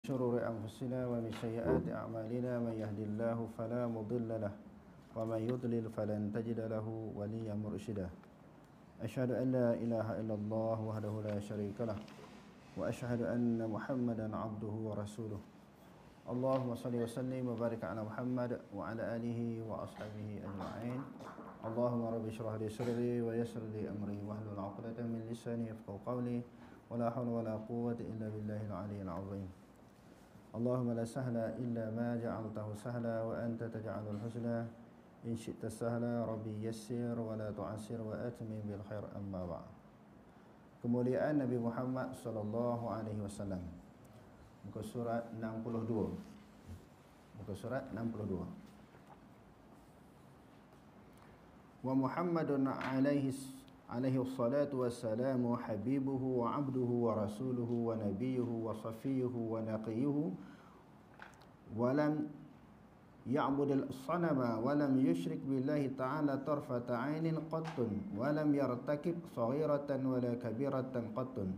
شرور أنفسنا ومن سيئات أعمالنا من يهد الله فلا مضل له ومن يضلل فلن تجد له وليا مرشدا أشهد أن لا إله إلا الله وحده لا شريك له وأشهد أن محمدا عبده ورسوله اللهم صل وسلم وبارك على محمد وعلى آله وأصحابه أجمعين اللهم رب اشرح لي صدري ويسر لي أمري واحلل عقدة من لساني يفقهوا قولي ولا حول ولا قوة إلا بالله العلي العظيم اللهم لا سهل إلا ما جعلته سهلا وأنت تجعل الحزن إن شئت سهلا ربي يسر ولا تعسر وأتمم بالخير أما بعد. Kemuliaan Nabi Muhammad sallallahu alaihi wasallam. Muka surat 62. Muka surat 62. Wa Muhammadun alaihi salatu wassalamu habibuhu wa abduhu wa rasuluhu wa nabiyuhu wa safiyuhu wa naqiyuhu wa lam ya'budil sanama wa lam yushrik billahi ta'ala tarfata 'ainin qattun wa lam yartakib saghiratan wa la kabiratan qattun.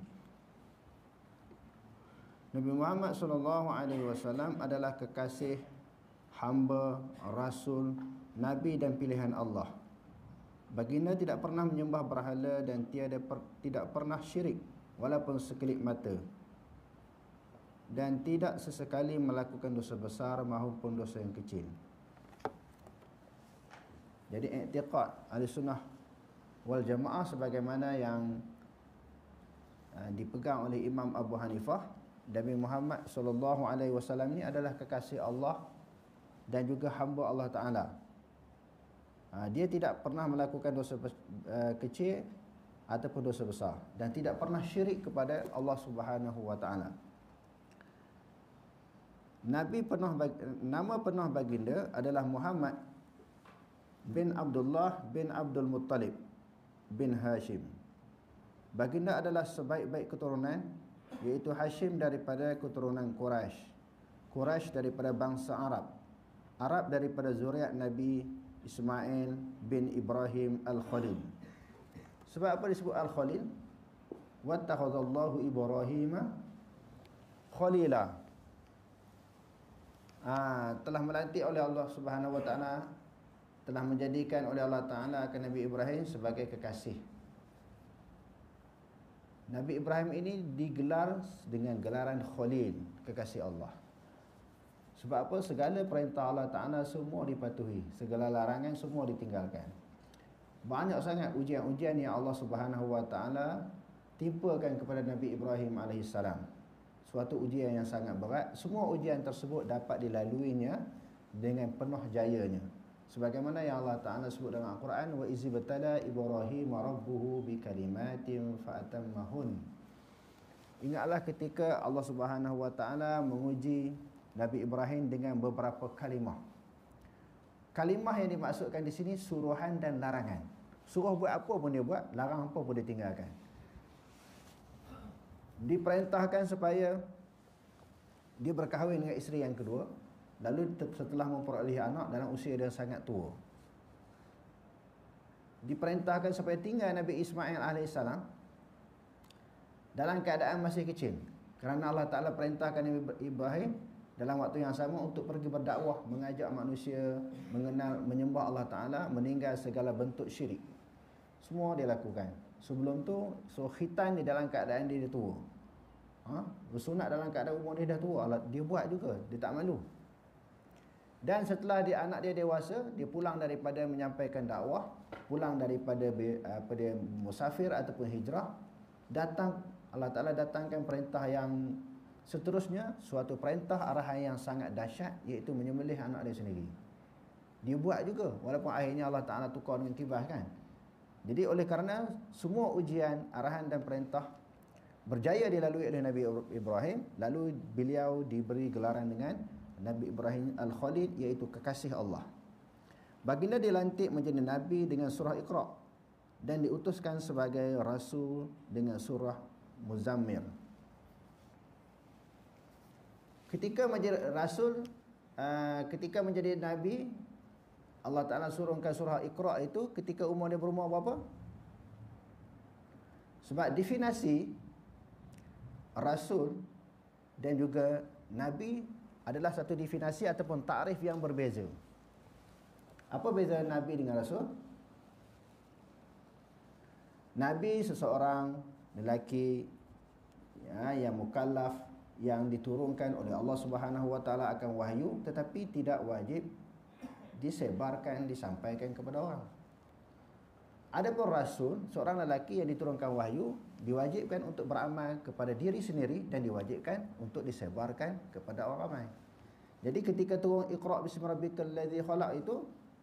Nabi Muhammad sallallahu alaihi wasallam adalah kekasih, hamba, rasul, nabi dan pilihan Allah. Baginda tidak pernah menyembah berhala dan tidak pernah syirik walaupun sekelip mata, dan tidak sesekali melakukan dosa besar maupun dosa yang kecil. Jadi i'tiqad Ahlussunnah wal Jamaah sebagaimana yang dipegang oleh Imam Abu Hanifah, Nabi Muhammad sallallahu alaihi wasallam ini adalah kekasih Allah dan juga hamba Allah Taala. Dia tidak pernah melakukan dosa kecil ataupun dosa besar dan tidak pernah syirik kepada Allah Subhanahu wa taala. Nama penuh baginda adalah Muhammad bin Abdullah bin Abdul Muttalib bin Hashim. Baginda adalah sebaik-baik keturunan, iaitu Hashim daripada keturunan Quraisy, Quraisy daripada bangsa Arab, Arab daripada zuriat Nabi Ismail bin Ibrahim Al-Khalil. Sebab apa disebut Al-Khalil? Wattakhadallahu Ibrahima Khalila. Telah melantik oleh Allah Subhanahu wa taala, telah menjadikan oleh Allah Taala akan Nabi Ibrahim sebagai kekasih. Nabi Ibrahim ini digelar dengan gelaran Khalil, kekasih Allah. Sebab apa? Segala perintah Allah Ta'ala semua dipatuhi, segala larangan semua ditinggalkan. Banyak sangat ujian-ujian yang Allah Subhanahu Wa Ta'ala timpakan kepada Nabi Ibrahim AS. Suatu ujian yang sangat berat. Semua ujian tersebut dapat dilaluinya dengan penuh jayanya. Sebagaimana yang Allah Ta'ala sebut dalam Al-Quran, wa izi batala Ibrahim rabbuhu bi kalimatin fa'atammahun. Ingatlah ketika Allah Subhanahu Wa Ta'ala menguji Nabi Ibrahim dengan beberapa kalimah. Kalimah yang dimaksudkan di sini suruhan dan larangan. Suruh buat apa pun dia buat, larang apa pun dia tinggalkan. Diperintahkan supaya dia berkahwin dengan isteri yang kedua, lalu setelah memperolehi anak dalam usia dia sangat tua. Diperintahkan supaya tinggal Nabi Ismail AS dalam keadaan masih kecil, kerana Allah Ta'ala perintahkan Nabi Ibrahim dalam waktu yang sama untuk pergi berdakwah, mengajak manusia mengenal, menyembah Allah Ta'ala, meninggal segala bentuk syirik. Semua dia lakukan. Sebelum tu, khitan di dalam keadaan dia tua. Bersunat dalam keadaan umur dia dah tua. Dia buat juga, dia tak malu. Dan setelah anak dia dewasa, dia pulang daripada menyampaikan dakwah, pulang daripada dia musafir ataupun hijrah, Allah Ta'ala datangkan perintah yang seterusnya, suatu perintah arahan yang sangat dahsyat, iaitu menyembelih anak dia sendiri. Dia buat juga, walaupun akhirnya Allah Ta'ala tukar dengan kibas kan. Jadi oleh kerana semua ujian, arahan dan perintah berjaya dilalui oleh Nabi Ibrahim, lalu beliau diberi gelaran dengan Nabi Ibrahim Al-Khalil, iaitu kekasih Allah. Baginda dilantik menjadi Nabi dengan surah Iqra dan diutuskan sebagai Rasul dengan surah Muzammil. Ketika menjadi Rasul, ketika menjadi Nabi, Allah Ta'ala surungkan surah Iqra itu ketika umur dia berumur berapa? Sebab definisi Rasul dan juga Nabi adalah satu definisi ataupun takrif yang berbeza. Apa beza Nabi dengan Rasul? Nabi seseorang lelaki yang mukallaf, yang diturunkan oleh Allah Subhanahu Wa Taala akan wahyu, tetapi tidak wajib disebarkan, disampaikan kepada orang. Adapun Rasul, seorang lelaki yang diturunkan wahyu, diwajibkan untuk beramal kepada diri sendiri dan diwajibkan untuk disebarkan kepada orang ramai. Jadi ketika turun Iqra' bismi rabbikal ladzi khalaq itu,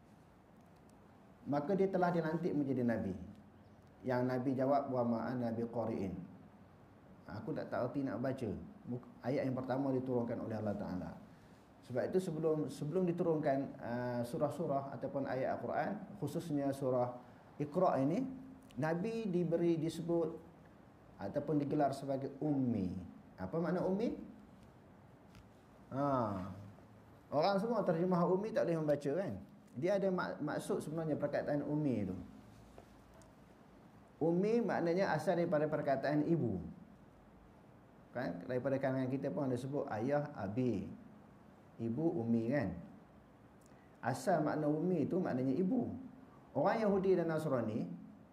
maka dia telah dilantik menjadi Nabi. Yang Nabi jawab, wa ma ana biqari'in. Aku tak tahu nak baca. Ayat yang pertama diturunkan oleh Allah Ta'ala. Sebab itu sebelum diturunkan surah-surah ataupun ayat Al-Quran, khususnya surah Iqra' ini, Nabi disebut ataupun digelar sebagai ummi. Apa makna ummi? Orang semua terjemah ummi tak boleh membaca kan. Dia ada maksud sebenarnya perkataan ummi itu. Ummi maknanya asal daripada perkataan ibu. Kan daripada kalangan kita pun ada sebut ayah, abi, ibu, ummi kan. Asal makna ummi itu maknanya ibu. Orang Yahudi dan Nasrani,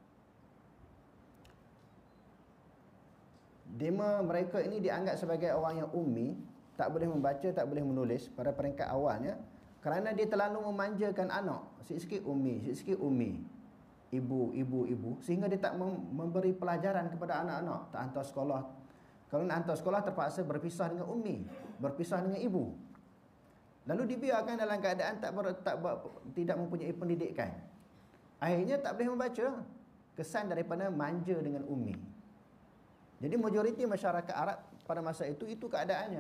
mereka ini dianggap sebagai orang yang ummi, tak boleh membaca, tak boleh menulis pada peringkat awalnya, kerana dia terlalu memanjakan anak. Sikit-sikit ummi, ibu, sehingga dia tak memberi pelajaran kepada anak-anak, tak hantar sekolah. Kalau nak hantar sekolah terpaksa berpisah dengan ummi, berpisah dengan ibu. Lalu dibiarkan dalam keadaan tidak mempunyai pendidikan. Akhirnya tak boleh membaca. Kesan daripada manja dengan ummi. Jadi majoriti masyarakat Arab pada masa itu keadaannya.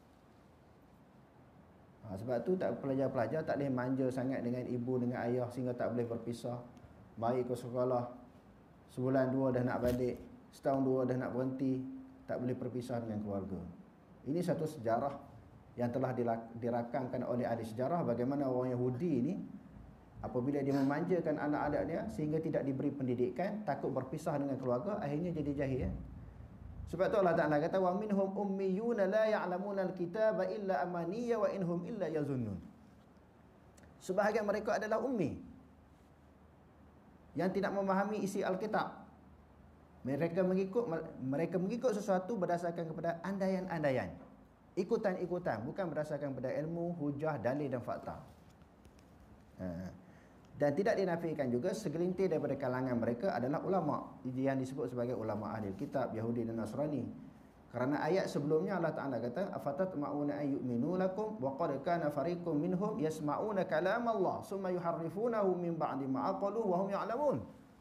Sebab tu tak pelajar-pelajar tak boleh manja sangat dengan ibu, dengan ayah, sehingga tak boleh berpisah. Mari ke sekolah, sebulan dua dah nak balik, setahun dua dah nak berhenti, tak boleh berpisah dengan keluarga. Ini satu sejarah yang telah dirakamkan oleh ahli sejarah, bagaimana orang Yahudi ini apabila dia memanjakan anak-anak dia sehingga tidak diberi pendidikan, takut berpisah dengan keluarga, akhirnya jadi jahil. Sebab tu Allah Ta'ala kata, wa minhum ummiyuna la ya'lamuna al-kitaba illa amaniya wa inhum illa yazunnun. Sebahagian mereka adalah ummi yang tidak memahami isi Alkitab. Mereka mengikut sesuatu berdasarkan kepada andaian-andaian, ikutan-ikutan, bukan berdasarkan kepada ilmu, hujah, dalil dan fakta. Dan tidak dinafikan juga segelintir daripada kalangan mereka adalah ulama yang disebut sebagai ulama ahli kitab, Yahudi dan Nasrani. Kerana ayat sebelumnya Allah Ta'ala kata, afatatma'una an yu'minu lakum wa qad kana fariqum minhum yasma'una kalam Allah summa yuharrifunahu min ba'di ma aqalu wa hum ya'lamun.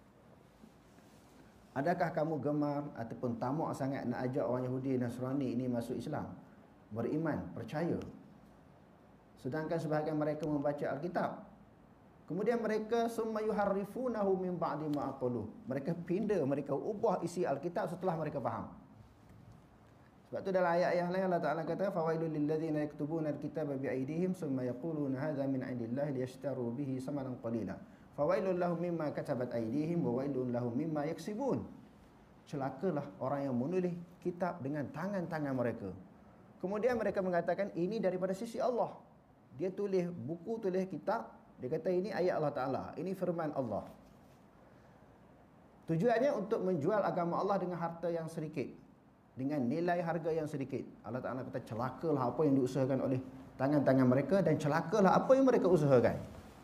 Adakah kamu gemar ataupun tamak sangat nak ajak orang Yahudi dan Nasrani ini masuk Islam, beriman, percaya, sedangkan sebahagian mereka membaca Alkitab, kemudian mereka summa yuharrifunahu min ba'di ma aqalu, mereka pindah, mereka ubah isi Alkitab setelah mereka faham. Sebab tu dalam ayat yang lain Allah Ta'ala kata, fawailul lil ladzina yaktubuna al-kitaba bi aydihim summa yaquluna hadza min 'indillahi liyashtaru bihi samanan qalila fawailul lahum mimma katabat aydihim wa wailun lahum mimma yaksibun. Celakalah orang yang menulis kitab dengan tangan-tangan mereka, kemudian mereka mengatakan ini daripada sisi Allah. Dia tulis buku, tulis kitab, dia kata ini ayat Allah Ta'ala, ini firman Allah. Tujuannya untuk menjual agama Allah dengan harta yang sedikit, dengan nilai harga yang sedikit. Allah Ta'ala kata celakalah apa yang diusahakan oleh tangan-tangan mereka, dan celakalah apa yang mereka usahakan.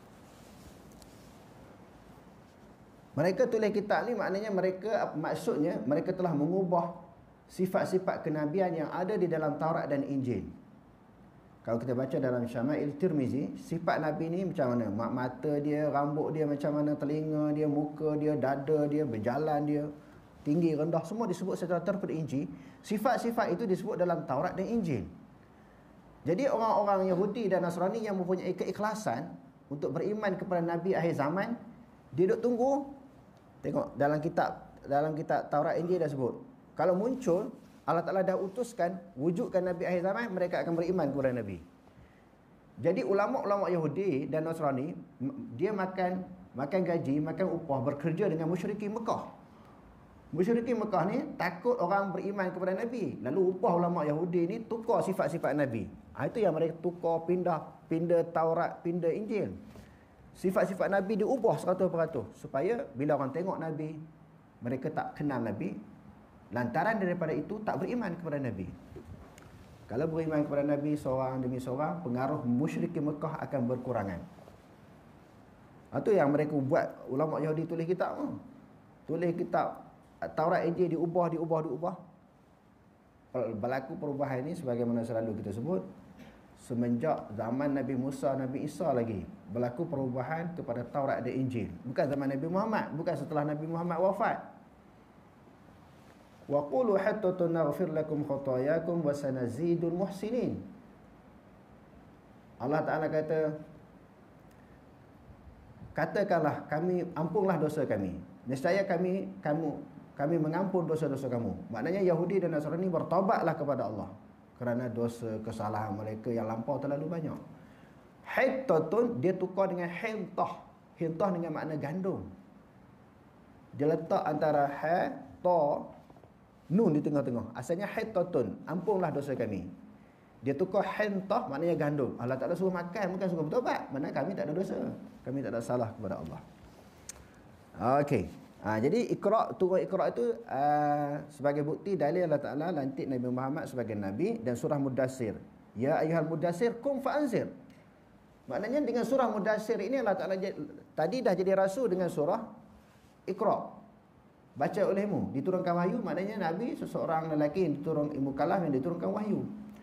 Mereka tulis kitab ni maknanya maksudnya mereka telah mengubah sifat-sifat kenabian yang ada di dalam Taurat dan Injil. Kalau kita baca dalam Syama'il Tirmizi, sifat Nabi ni macam mana? Mata dia, rambut dia macam mana, telinga dia, muka dia, dada dia, berjalan dia, tinggi, rendah, semua disebut secara terperinci. Sifat-sifat itu disebut dalam Taurat dan Injil. Jadi orang-orang Yahudi dan Nasrani yang mempunyai keikhlasan untuk beriman kepada Nabi akhir zaman, dia duduk tunggu. Tengok dalam kitab Taurat Injil dah sebut, kalau muncul Allah Ta'ala dah utuskan wujudkan Nabi akhir zaman, mereka akan beriman kepada Nabi. Jadi ulama-ulama Yahudi dan Nasrani, dia makan gaji, makan upah, bekerja dengan musyrikin Mekah Musyrikin Mekah ni takut orang beriman kepada Nabi. Lalu upah ulama Yahudi ni tukar sifat-sifat Nabi. Itu yang mereka tukar, pindah Taurat, pindah Injil. Sifat-sifat Nabi diubah 100% supaya bila orang tengok Nabi, mereka tak kenal Nabi. Lantaran daripada itu tak beriman kepada Nabi. Kalau beriman kepada Nabi seorang demi seorang, pengaruh musyrikin Mekah akan berkurangan. Itu yang mereka buat, ulama Yahudi tulis kitab. Tulis kitab Taurat Injil diubah. Berlaku perubahan ini sebagaimana selalu kita sebut, semenjak zaman Nabi Musa, Nabi Isa lagi berlaku perubahan kepada Taurat dan Injil. Bukan zaman Nabi Muhammad, bukan setelah Nabi Muhammad wafat. Wa qulu hatta naghfir lakum khatayakum wa sanazidul muhsinin. Allah Taala katakanlah, kami ampunlah dosa kami. Nescaya kami mengampun dosa-dosa kamu. Maknanya Yahudi dan Nasrani bertaubatlah kepada Allah kerana dosa kesalahan mereka yang lampau terlalu banyak. Hittatun dia tukar dengan hintah. Hintah dengan makna gandum. Dia letak antara ha, ta, nun di tengah-tengah. Asalnya hittatun, ampunlah dosa kami. Dia tukar hintah maknanya gandum. Allah Taala suruh makan, bukan suruh bertaubat. Mana kami tak ada dosa. Kami tak ada salah kepada Allah. Okey. Jadi turun Iqra itu sebagai bukti dalil Allah Ta'ala lantik Nabi Muhammad sebagai Nabi, dan surah Mudassir. Ya ayyuhal mudassir kum fa'anzir. Maknanya dengan surah Mudassir ini Allah Ta'ala tadi dah jadi rasul dengan surah Iqra. Baca olehmu, diturunkan wahyu. Maknanya Nabi seseorang lelaki yang mukallaf yang diturunkan wahyu.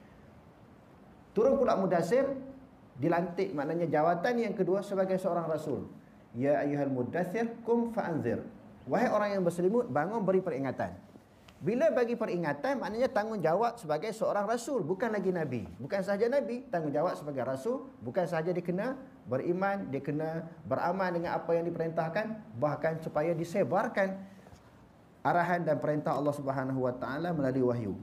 Turun pula Mudassir, dilantik, maknanya jawatan yang kedua sebagai seorang rasul. Ya ayyuhal mudassir kum fa'anzir. Wahai orang yang berselimut, bangun beri peringatan. Bila bagi peringatan, maknanya tanggungjawab sebagai seorang rasul, bukan lagi Nabi. Bukan sahaja Nabi, tanggungjawab sebagai rasul. Bukan sahaja dia kena beriman, dia kena beramal dengan apa yang diperintahkan, bahkan supaya disebarkan arahan dan perintah Allah Subhanahu Wa Taala melalui wahyu.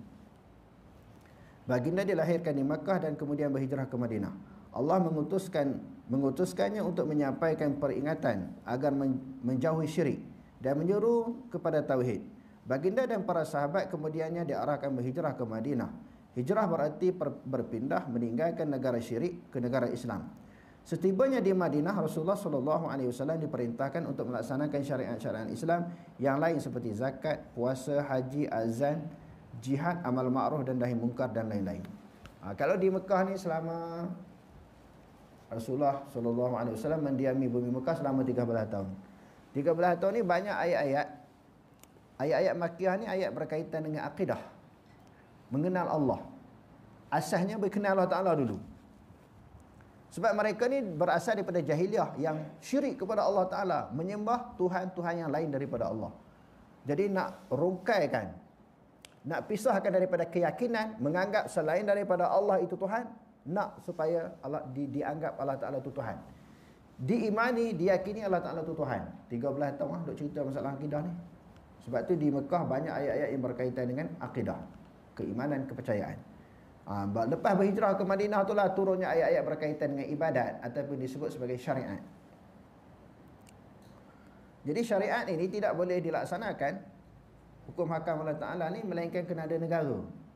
Baginda dilahirkan di Makkah dan kemudian berhijrah ke Madinah. Allah mengutuskannya untuk menyampaikan peringatan agar menjauhi syirik dan menyuruh kepada tauhid. Baginda dan para sahabat kemudiannya diarahkan berhijrah ke Madinah. Hijrah berarti berpindah, meninggalkan negara syirik ke negara Islam. Setibanya di Madinah, Rasulullah SAW diperintahkan untuk melaksanakan syariat-syariat Islam yang lain seperti zakat, puasa, haji, azan, jihad, amal ma'ruf dan nahi munkar dan lain-lain. Kalau di Mekah ni selama Rasulullah SAW mendiami bumi Mekah selama 13 tahun. 13 tahun ni banyak ayat-ayat. Ayat-ayat Makkiyah ni ayat berkaitan dengan akidah. Mengenal Allah. Asasnya berkenal Allah Ta'ala dulu. Sebab mereka ni berasal daripada jahiliah yang syirik kepada Allah Ta'ala. Menyembah Tuhan-Tuhan yang lain daripada Allah. Jadi nak rungkaikan, nak pisahkan daripada keyakinan, menganggap selain daripada Allah itu Tuhan. Nak supaya Allah dianggap Allah Ta'ala itu Tuhan. Diimani, diyakini Allah Ta'ala itu Tuhan. 13 tahun duk cerita masalah akidah ni. Sebab tu di Mekah banyak ayat-ayat yang berkaitan dengan akidah, keimanan, kepercayaan. Lepas berhijrah ke Madinah itulah turunnya ayat-ayat berkaitan dengan ibadat ataupun disebut sebagai syariat. Jadi syariat ini tidak boleh dilaksanakan, hukum hakam Allah Ta'ala ni, melainkan kena ada negara.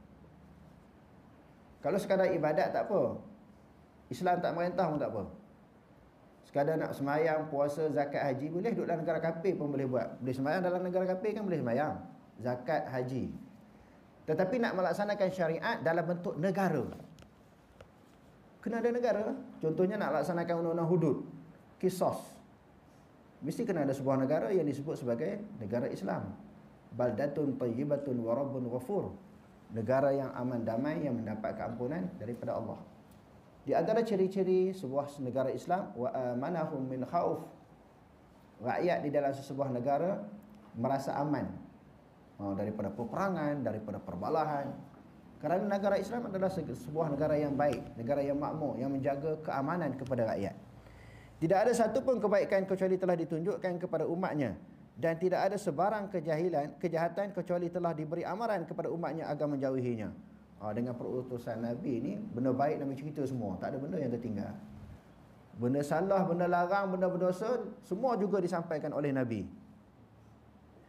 Kalau sekadar ibadat tak apa, Islam tak merintah pun tak apa. Sekadar nak semayang, puasa, zakat, haji, boleh. Duduk dalam negara kafir pun boleh buat. Boleh semayang dalam negara kafir kan boleh semayang, zakat, haji. Tetapi nak melaksanakan syariat dalam bentuk negara, kena ada negara. Contohnya nak laksanakan undang-undang hudud, qisas, mesti kena ada sebuah negara yang disebut sebagai negara Islam. Baldatun tayyibatun wa rabbun ghafur. Negara yang aman damai, yang mendapat keampunan daripada Allah. Di antara ciri-ciri sebuah negara Islam, wa amanahum min khauf. Rakyat di dalam sebuah negara merasa aman daripada peperangan, daripada perbalahan. Kerana negara Islam adalah sebuah negara yang baik, negara yang makmur, yang menjaga keamanan kepada rakyat. Tidak ada satu pun kebaikan kecuali telah ditunjukkan kepada umatnya, dan tidak ada sebarang kejahatan kecuali telah diberi amaran kepada umatnya agar menjauhinya. Dengan perutusan Nabi ni, benda baik Nabi cerita semua, tak ada benda yang tertinggal. Benda salah, benda larang, benda berdosa, semua juga disampaikan oleh Nabi.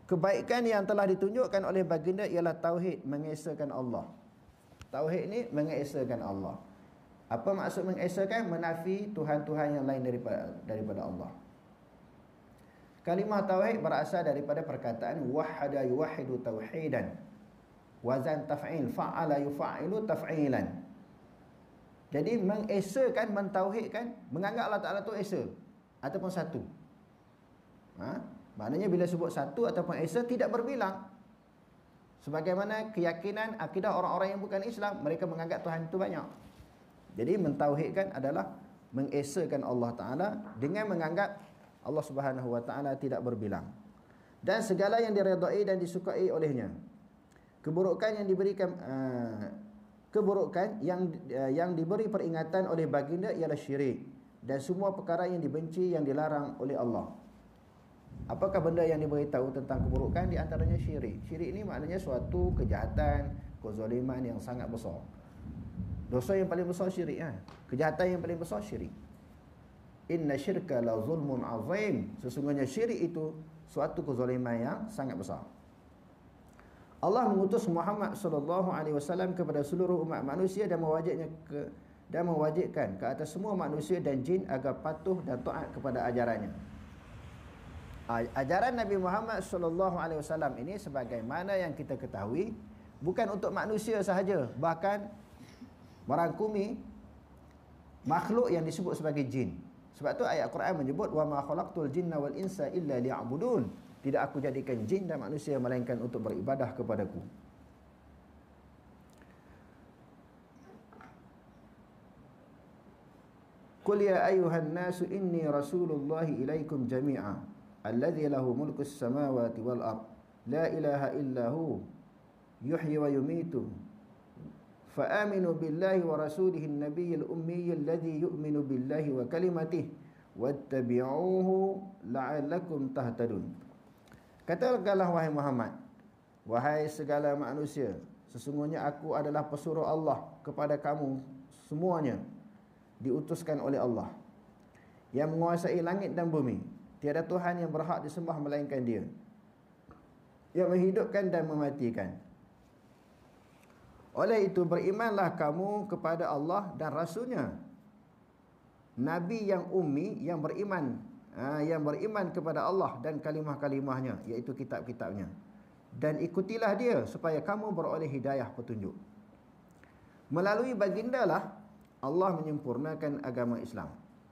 Kebaikan yang telah ditunjukkan oleh baginda ialah tauhid, mengesakan Allah. Tauhid ni mengesakan Allah. Apa maksud mengesakan? Menafi Tuhan-Tuhan yang lain daripada Allah. Kalimah tauhid berasal daripada perkataan wahada yuwahidu tauhidan. Wazan taf'il, fa'ala yufa'ilu taf'ilan. Jadi mengesakan, mentauhidkan, menganggap Allah Ta'ala tu esa ataupun satu. Maknanya bila sebut satu ataupun esa tidak berbilang. Sebagaimana keyakinan akidah orang-orang yang bukan Islam, mereka menganggap Tuhan itu banyak. Jadi mentauhidkan adalah mengesakan Allah Ta'ala dengan menganggap Allah Subhanahu Wa Ta'ala tidak berbilang. Dan segala yang diredai dan disukai olehnya. Keburukan yang diberikan keburukan yang diberi peringatan oleh baginda ialah syirik, dan semua perkara yang dibenci yang dilarang oleh Allah. Apakah benda yang diberitahu tentang keburukan? Di antaranya syirik. Syirik ini maknanya suatu kejahatan, kezaliman yang sangat besar. Dosa yang paling besar syirik, kejahatan yang paling besar syirik. Inna syirka la zulmun azim. Sesungguhnya syirik itu suatu kezaliman yang sangat besar. Allah mengutus Muhammad sallallahu alaihi wasallam kepada seluruh umat manusia dan mewajibkan ke atas semua manusia dan jin agar patuh dan taat kepada ajarannya. Ajaran Nabi Muhammad sallallahu alaihi wasallam ini sebagaimana yang kita ketahui bukan untuk manusia sahaja, bahkan merangkumi makhluk yang disebut sebagai jin. Sebab tu ayat Quran menyebut wa ma khalaqtul jinna wal insa illa liya'budun. Tidak aku jadikan jin dan manusia melainkan untuk beribadah kepadaku. Qul ya ayyuhan nasu inni rasulullahi ilaikum jami'a alladzi lahu mulkus samawati wal ard la ilaha illa hu yuhyi wa yumitu fa aminu billahi wa rasulihi an-nabiyyil ummiyil ladzi yu'minu billahi wa kalimatihi wattabi'uhu la'allakum tahtadun. Katakanlah wahai Muhammad, wahai segala manusia, sesungguhnya aku adalah pesuruh Allah kepada kamu semuanya, diutuskan oleh Allah yang menguasai langit dan bumi. Tiada Tuhan yang berhak disembah melainkan Dia, yang menghidupkan dan mematikan. Oleh itu berimanlah kamu kepada Allah dan Rasulnya, Nabi yang ummi yang beriman kepada Allah dan kalimah-kalimahnya, iaitu kitab-kitabnya, dan ikutilah Dia supaya kamu beroleh hidayah petunjuk. Melalui bagindalah Allah menyempurnakan agama Islam.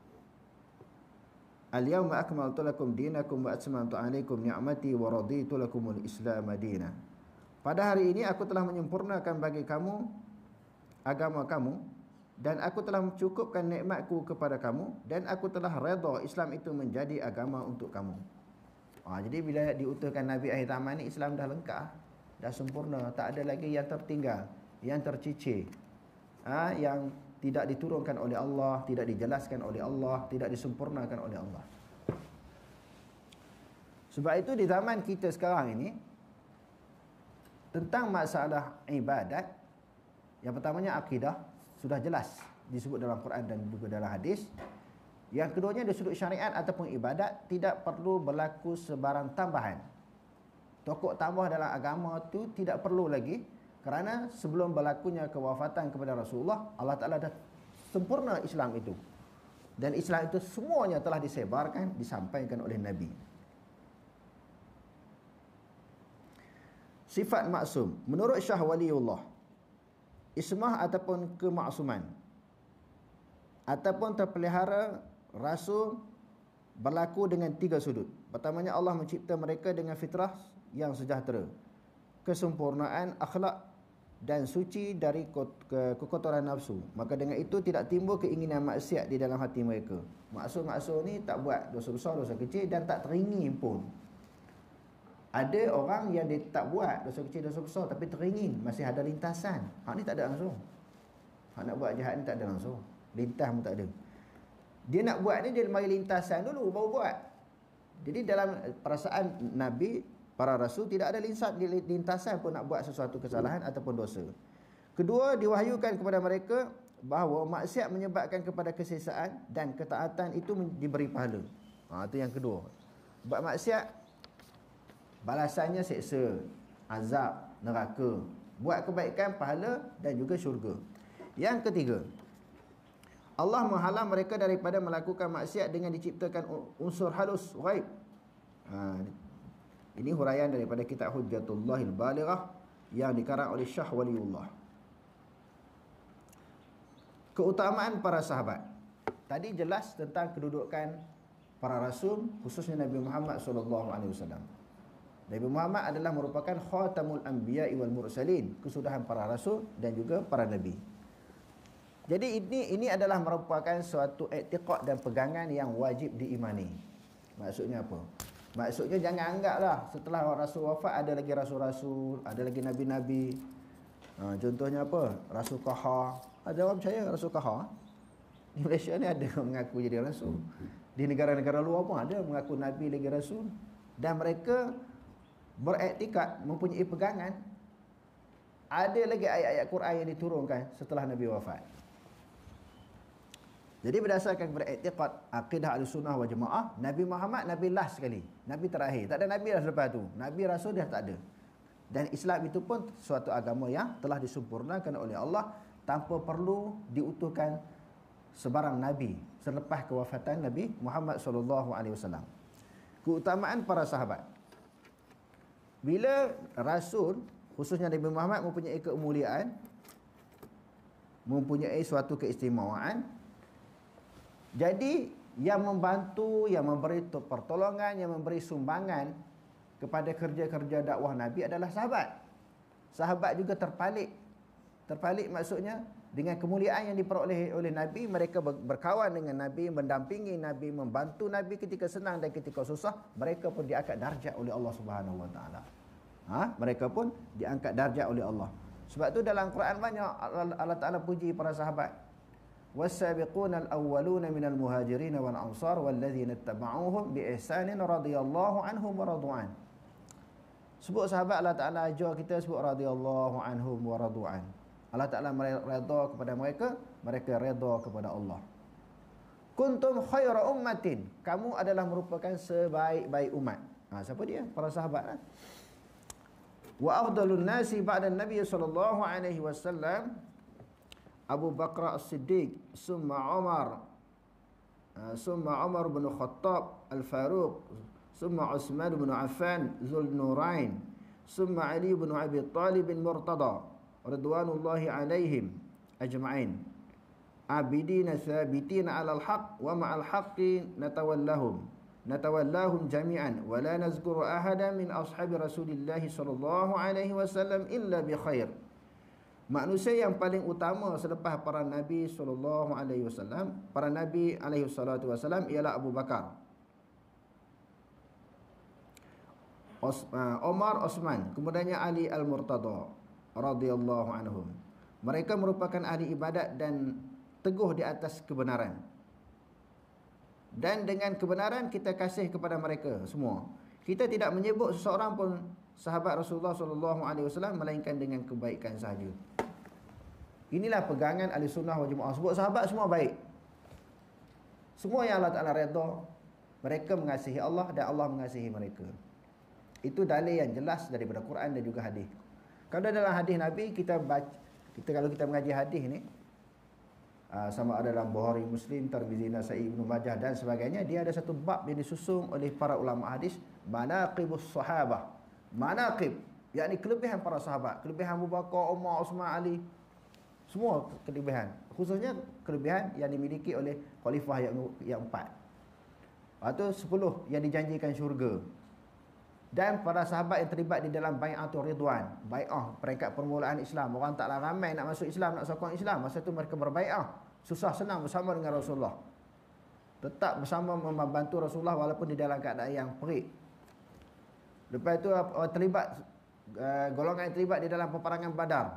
Al-yawma akmaltu lakum dinakum wa atmamtu 'alaikum ni'mati wa raditu lakumul Islam madina. Pada hari ini aku telah menyempurnakan bagi kamu agama kamu, dan aku telah mencukupkan nikmatku kepada kamu, dan aku telah redha Islam itu menjadi agama untuk kamu. Jadi bila diutuskan Nabi akhir zaman ni, Islam dah lengkap, dah sempurna, tak ada lagi yang tertinggal, yang tercicir, yang tidak diturunkan oleh Allah, tidak dijelaskan oleh Allah, tidak disempurnakan oleh Allah. Sebab itu di zaman kita sekarang ini, tentang masalah ibadat, yang pertamanya akidah sudah jelas disebut dalam Quran dan juga dalam hadis. Yang keduanya dari sudut syariat ataupun ibadat, tidak perlu berlaku sebarang tambahan. Pokok tambah dalam agama tu tidak perlu lagi, kerana sebelum berlakunya kewafatan kepada Rasulullah, Allah Ta'ala dah sempurna Islam itu. Dan Islam itu semuanya telah disebarkan, disampaikan oleh Nabi. Sifat maksum menurut Syah Waliullah, ismah ataupun kemaksuman ataupun terpelihara rasul berlaku dengan tiga sudut. Pertamanya, Allah mencipta mereka dengan fitrah yang sejahtera, kesempurnaan akhlak dan suci dari kekotoran nafsu. Maka dengan itu tidak timbul keinginan maksiat di dalam hati mereka. Maksum ni tak buat dosa besar, dosa kecil, dan tak teringin pun. Ada orang yang dia tak buat dosa kecil, dosa besar, tapi teringin, masih ada lintasan. Hak ni tak ada langsung. Hak nak buat jahat ni tak ada langsung. Lintas pun tak ada. Dia nak buat ni, dia mari lintasan dulu baru buat. Jadi dalam perasaan Nabi, para rasul, tidak ada lintasan pun nak buat sesuatu kesalahan ataupun dosa. Kedua, diwahyukan kepada mereka bahawa maksiat menyebabkan kepada kesesaan dan ketaatan itu diberi pahala. Itu yang kedua. Buat maksiat balasannya seksa, azab, neraka. Buat kebaikan, pahala dan juga syurga. Yang ketiga, Allah menghalang mereka daripada melakukan maksiat dengan diciptakan unsur halus ghaib. Ini huraian daripada kitab Hujjatullahil Balighah yang dikarang oleh Syah Waliullah. Keutamaan para sahabat. Tadi jelas tentang kedudukan para rasul, khususnya Nabi Muhammad SAW. Nabi Muhammad adalah merupakan khatamul anbiya'i wal mursalin, kesudahan para rasul dan juga para nabi. Jadi ini adalah merupakan suatu i'tiqad dan pegangan yang wajib diimani. Maksudnya apa? Maksudnya jangan anggaplah setelah rasul wafat ada lagi rasul-rasul, ada lagi nabi-nabi. Contohnya apa? Rasul Qaha. Ada orang percaya rasul Qaha? Di Malaysia ni ada yang mengaku jadi rasul. Di negara-negara luar pun ada mengaku nabi lagi rasul. Dan mereka beriktikad, mempunyai pegangan ada lagi ayat-ayat Quran yang diturunkan setelah Nabi wafat. Jadi berdasarkan beriktikad akidah Ahlussunnah wal Jamaah, Nabi Muhammad Nabi last sekali, Nabi terakhir. Tak ada Nabi dah selepas tu. Nabi Rasul dah tak ada. Dan Islam itu pun suatu agama yang telah disempurnakan oleh Allah tanpa perlu diutuhkan sebarang Nabi selepas kewafatan Nabi Muhammad SAW. Keutamaan para sahabat. Bila Rasul, khususnya Nabi Muhammad mempunyai kemuliaan, mempunyai suatu keistimewaan, jadi yang membantu, yang memberi pertolongan, yang memberi sumbangan kepada kerja-kerja dakwah Nabi adalah sahabat. Sahabat juga terpalit. Terpalit maksudnya dengan kemuliaan yang diperoleh oleh Nabi, mereka berkawan dengan Nabi, mendampingi Nabi, membantu Nabi ketika senang dan ketika susah. Mereka pun diangkat darjat oleh Allah Subhanahu Wa Taala. Mereka pun diangkat darjat oleh Allah. Sebab tu dalam Quran banyak Allah Taala puji para sahabat. Was-sabiqunal awwaluna minal muhajirin wal ansar walladzina ittaba'uuhum bi ihsanin radhiyallahu anhum wa radu'an. Sebut sahabat, Allah Taala ajar kita sebut radhiyallahu anhum wa radu'an. Allah Taala redha kepada mereka, mereka redha kepada Allah. Kuntum khaira ummatin, kamu adalah merupakan sebaik-baik umat. Siapa dia? Para sahabat. Wa afdalun nasi ba'da Nabi sallallahu alaihi wasallam Abu Bakar As-Siddiq, summa Umar bin Khattab Al-Faruq, summa Utsman bin Affan Dzul Nurain, summa Ali bin Abi Talib bin Murtada radhwanullahi alaihim ajma'in. Abidina thabitina 'alal haqq wa ma'al haqqi natawallahum jami'an wa la nazkuru ahadan min ashabi Rasulillah sallallahu alaihi wasallam illa bi khair. Manusia yang paling utama selepas para nabi sallallahu alaihi wasallam, para nabi alaihi salatu wasallam ialah Abu Bakar, Umar, Utsman, kemudiannya Ali Al-Murtada radhiyallahu anhum. Mereka merupakan ahli ibadat dan teguh di atas kebenaran. Dan dengan kebenaran kita kasih kepada mereka semua. Kita tidak menyebut seseorang pun sahabat Rasulullah sallallahu alaihi wasallam melainkan dengan kebaikan sahaja. Inilah pegangan Ahlussunnah wal Jamaah. Sebut sahabat semua baik. Semua yang Allah Taala redha, mereka mengasihi Allah dan Allah mengasihi mereka. Itu dalil yang jelas daripada Quran dan juga hadis. Kalau dalam hadis Nabi kita baca, kalau kita mengaji hadis ni, sama ada dalam Bukhari, Muslim, Tirmizi, Nasa'i, Ibnu Majah dan sebagainya, dia ada satu bab yang disusung oleh para ulama hadis, manaqibus sahabah. Manaqib, yakni kelebihan para sahabat, kelebihan Abu Bakar, Umar, Utsman, Ali, semua kelebihan, khususnya kelebihan yang dimiliki oleh khalifah yang 4 atau 10 yang dijanjikan syurga. Dan para sahabat yang terlibat di dalam bai'atul ridwan, bai'ah peringkat permulaan Islam. Orang taklah ramai nak masuk Islam, nak sokong Islam. Masa tu mereka berbai'ah, susah senang bersama dengan Rasulullah, tetap bersama membantu Rasulullah walaupun di dalam keadaan yang perik. Lepas itu terlibat, golongan yang terlibat di dalam peperangan Badar.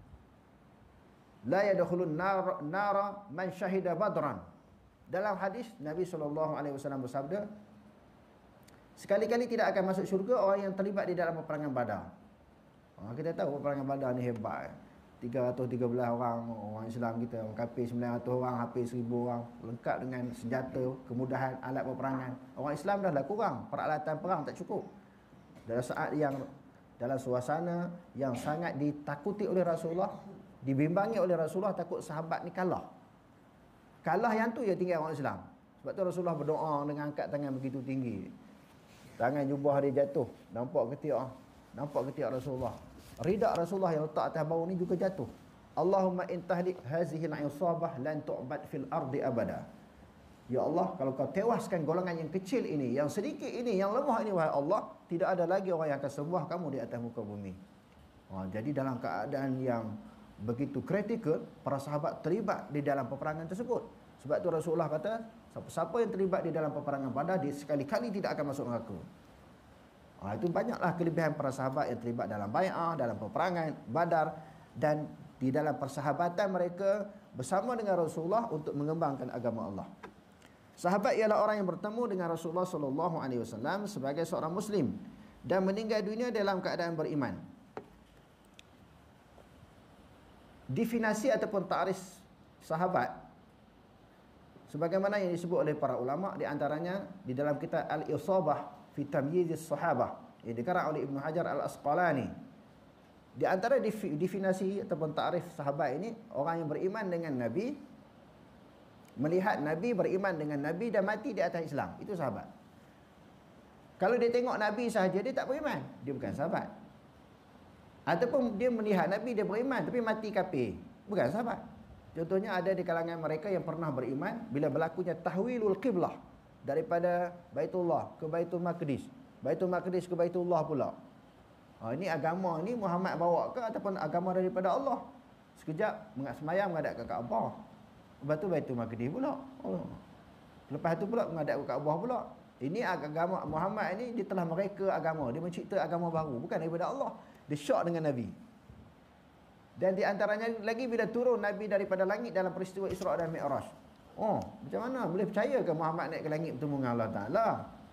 La yadkhulun nara man syahida badran. Dalam hadis Nabi SAW bersabda, sekali-kali tidak akan masuk syurga orang yang terlibat di dalam peperangan Badar. Kita tahu peperangan Badar ni hebat. 313 orang Islam kita, orang kafir 900 orang, hampir 1000 orang, lengkap dengan senjata, kemudahan alat peperangan. Orang Islam dah kurang, peralatan perang tak cukup. dalam suasana yang sangat ditakuti oleh Rasulullah, dibimbangi oleh Rasulullah, takut sahabat ni kalah. Kalah yang tu ya tinggal orang Islam. Sebab tu Rasulullah berdoa dengan angkat tangan begitu tinggi. Tangan jubah dia jatuh. Nampak ketiak Rasulullah. Ridak Rasulullah yang letak atas bau ni juga jatuh. Allahumma intahlik hazihil isabah lan tu'bad fil ardi abada. Ya Allah, kalau kau tewaskan golongan yang kecil ini, yang sedikit ini, yang lemah ini, wahai Allah, tidak ada lagi orang yang akan sembah kamu di atas muka bumi. Jadi dalam keadaan yang begitu kritikal, para sahabat terlibat di dalam peperangan tersebut. Sebab tu Rasulullah kata, siapa yang terlibat di dalam peperangan Badar, dia sekali-kali tidak akan masuk neraka. Itu banyaklah kelebihan para sahabat yang terlibat dalam bai'ah, dalam peperangan Badar, dan di dalam persahabatan mereka bersama dengan Rasulullah untuk mengembangkan agama Allah. Sahabat ialah orang yang bertemu dengan Rasulullah SAW sebagai seorang Muslim dan meninggal dunia dalam keadaan beriman. Definisi ataupun ta'rif sahabat sebagaimana yang disebut oleh para ulama, di antaranya di dalam kitab Al-Isabah fi Tamyiz as-Sahabah yang dikarang oleh Ibnu Hajar Al-Asqalani. Di antara definisi ataupun ta'rif sahabat ini, orang yang beriman dengan Nabi, melihat Nabi, beriman dengan Nabi dan mati di atas Islam. Itu sahabat. Kalau dia tengok Nabi sahaja, dia tak beriman, dia bukan sahabat. Ataupun dia melihat Nabi, dia beriman tapi mati kafir, bukan sahabat. Contohnya ada di kalangan mereka yang pernah beriman bila berlakunya tahwilul qiblah daripada Baitullah ke Baitul Maqdis, Baitul Maqdis ke Baitullah pula. Ini agama ni Muhammad bawa ke ataupun agama daripada Allah? Sekejap semayang menghadap ke Kaabah, lepas tu Baitul Maqdis pula. Lepas tu pula menghadap ke Kaabah pula. Ini agama Muhammad ni, dia telah mereka agama, dia mencipta agama baru, bukan daripada Allah. Dia syak dengan Nabi. Dan di antaranya lagi bila turun Nabi daripada langit dalam peristiwa Isra' dan Mi'raj. Macam mana boleh percaya ke Muhammad naik ke langit bertemu dengan Allah Ta'ala?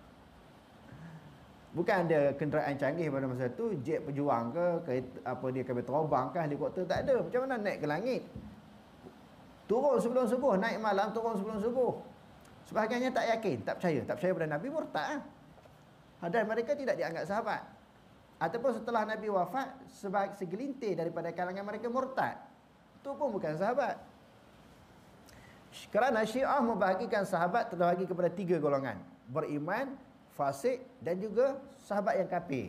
Bukan ada kenderaan canggih pada masa tu, jet pejuang ke kapal terbang ke, helikopter, tak ada. Macam mana naik ke langit? Turun sebelum subuh, naik malam, turun sebelum subuh. Sebahagiannya tak yakin, tak percaya pada Nabi, murtad. Dan mereka tidak dianggap sahabat. Ataupun setelah Nabi wafat, segelintir daripada kalangan mereka murtad. Itu pun bukan sahabat. Kerana Syiah membahagikan sahabat terbahagi kepada 3 golongan: beriman, fasik dan juga sahabat yang kafir.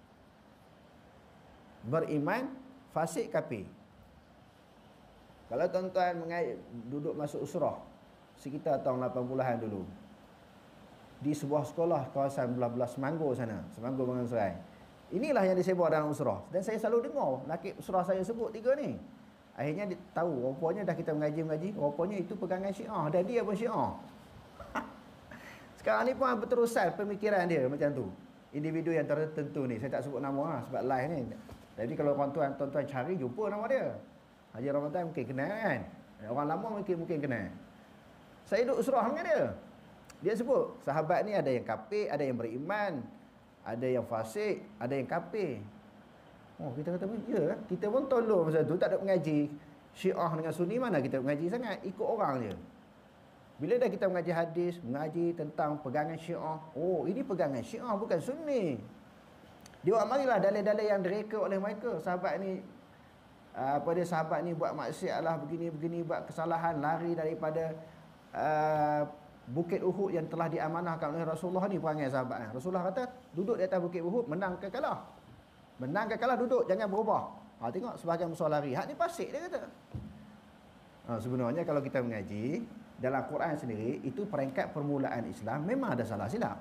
Beriman, fasik, kafir. Kalau tuan-tuan duduk masuk usrah sekitar tahun 80-an dulu, di sebuah sekolah kawasan belah-belah Semanggur sana, Semanggur Bengawan Serai, inilah yang disebar dalam usrah. Dan saya selalu dengar nakib usrah saya sebut 3 ni. Akhirnya dia tahu, rupanya dah kita mengaji, rupanya itu pegangan Syiah dan dia pun Syiah. Sekarang ni pun berterusan pemikiran dia macam tu. Individu yang tertentu ni, saya tak sebut nama sebab live ni. Jadi kalau tuan-tuan cari, jumpa nama dia. Haji Ramadan mungkin kenal kan? Orang lama mungkin kenal. Saya duduk usrah dengan dia. Dia sebut sahabat ni ada yang kafir, ada yang beriman, ada yang fasik, ada yang kafir. Kita kata, ya, kita pun tolong masa tu, tak ada mengaji Syiah dengan Sunni, mana kita mengaji sangat, ikut orang je. Bila dah kita mengaji hadis, mengaji tentang pegangan Syiah, ini pegangan Syiah bukan Sunni. Dia marilah dalil-dalil yang direka oleh mereka. Sahabat ni sahabat ni buat maksiat lah, begini-begini, buat kesalahan, lari daripada Bukit Uhud yang telah diamanahkan oleh Rasulullah ni, perangai sahabat. Rasulullah kata, duduk di atas Bukit Uhud, menang ke kalah. Menang ke kalah, duduk, jangan berubah. Tengok sebahagian besar lari. Hak ni fasik, dia kata. Sebenarnya kalau kita mengaji dalam Quran sendiri, itu peringkat permulaan Islam memang ada salah silap.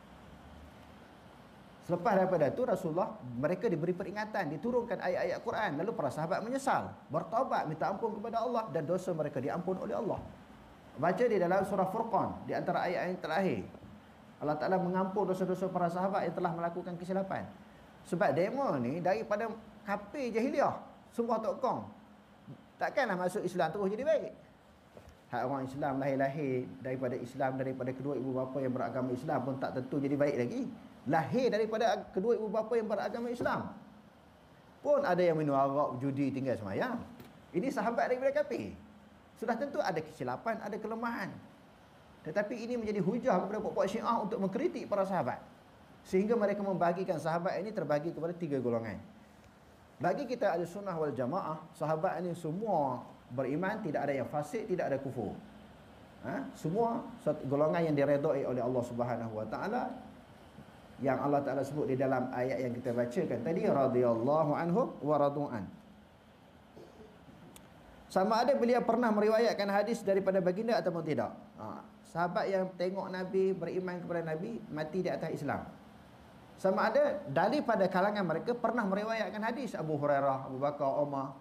Selepas daripada itu Rasulullah, mereka diberi peringatan, diturunkan ayat-ayat Quran, lalu para sahabat menyesal, bertaubat, minta ampun kepada Allah, dan dosa mereka diampun oleh Allah. Baca di dalam surah Furqan, di antara ayat yang terakhir, Allah Ta'ala mengampun dosa-dosa para sahabat yang telah melakukan kesilapan. Sebab demo ni daripada kafir jahiliah, semua tokong, takkanlah masuk Islam terus jadi baik. Hak orang Islam lahir-lahir daripada Islam, daripada kedua ibu bapa yang beragama Islam pun tak tentu jadi baik lagi. Lahir daripada kedua ibu bapa yang beragama Islam pun ada yang minum arak, judi, tinggal semayang. Ini sahabat daripada kafir. Sudah tentu ada kesilapan, ada kelemahan. Tetapi ini menjadi hujah kepada puak-puak Syiah untuk mengkritik para sahabat. Sehingga mereka membagikan sahabat ini terbagi kepada 3 golongan. Bagi kita ahli sunnah wal jamaah, sahabat ini semua beriman, tidak ada yang fasik, tidak ada kufur. Semua golongan yang diredai oleh Allah Subhanahu wa taala, yang Allah Taala sebut di dalam ayat yang kita bacakan tadi, radhiyallahu anhum wa radu'an. Sama ada beliau pernah meriwayatkan hadis daripada baginda ataupun tidak. Sahabat yang tengok Nabi, beriman kepada Nabi, mati di atas Islam. Sama ada daripada kalangan mereka pernah meriwayatkan hadis. Abu Hurairah, Abu Bakar, Umar,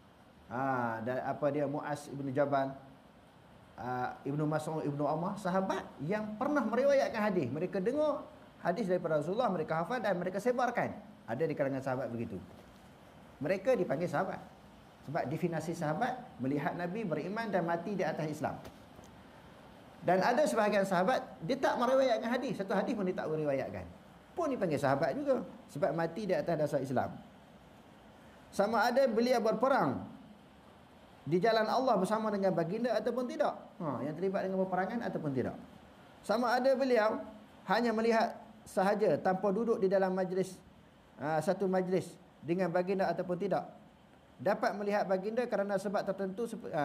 Muaz ibn Jabal, Ibnu Mas'ud, Ibnu Umar, sahabat yang pernah meriwayatkan hadis. Mereka dengar hadis daripada Rasulullah, mereka hafal dan mereka sebarkan. Ada di kalangan sahabat begitu. Mereka dipanggil sahabat. Sebab definisi sahabat, melihat Nabi, beriman dan mati di atas Islam. Dan ada sebahagian sahabat, dia tak meriwayatkan hadis. Satu hadis pun dia tak meriwayatkan, pun dipanggil sahabat juga. Sebab mati di atas dasar Islam. Sama ada beliau berperang di jalan Allah bersama dengan baginda ataupun tidak. Yang terlibat dengan peperangan ataupun tidak. Sama ada beliau hanya melihat sahaja tanpa duduk di dalam majlis, satu majlis dengan baginda ataupun tidak. Dapat melihat baginda kerana sebab tertentu,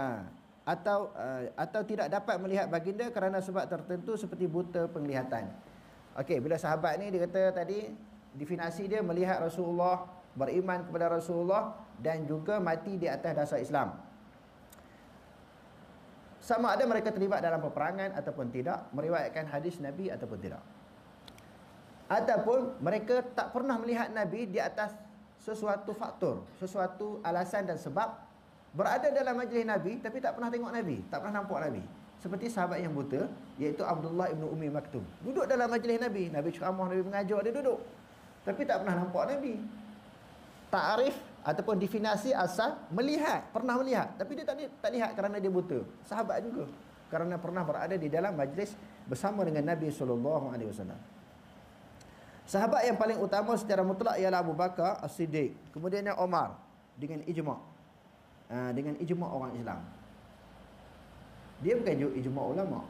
atau tidak dapat melihat baginda kerana sebab tertentu seperti buta penglihatan. Okey, bila sahabat ni dia kata tadi, definisi dia melihat Rasulullah, beriman kepada Rasulullah dan juga mati di atas dasar Islam. Sama ada mereka terlibat dalam peperangan ataupun tidak, meriwayatkan hadis Nabi ataupun tidak. Ataupun mereka tak pernah melihat Nabi di atas sesuatu faktor, sesuatu alasan dan sebab, berada dalam majlis Nabi tapi tak pernah tengok Nabi, tak pernah nampak Nabi. Seperti sahabat yang buta, iaitu Abdullah ibn Ummi Maktum. Duduk dalam majlis Nabi, Nabi ceramah, Nabi mengajar, dia duduk, tapi tak pernah nampak Nabi. Ta'arif ataupun definisi asal melihat, pernah melihat, tapi dia tak lihat kerana dia buta. Sahabat juga, kerana pernah berada di dalam majlis bersama dengan Nabi SAW. Sahabat yang paling utama secara mutlak ialah Abu Bakar As-Siddiq, kemudiannya Omar, dengan ijma', dengan ijma' orang Islam. Dia bukan ijma' ulama.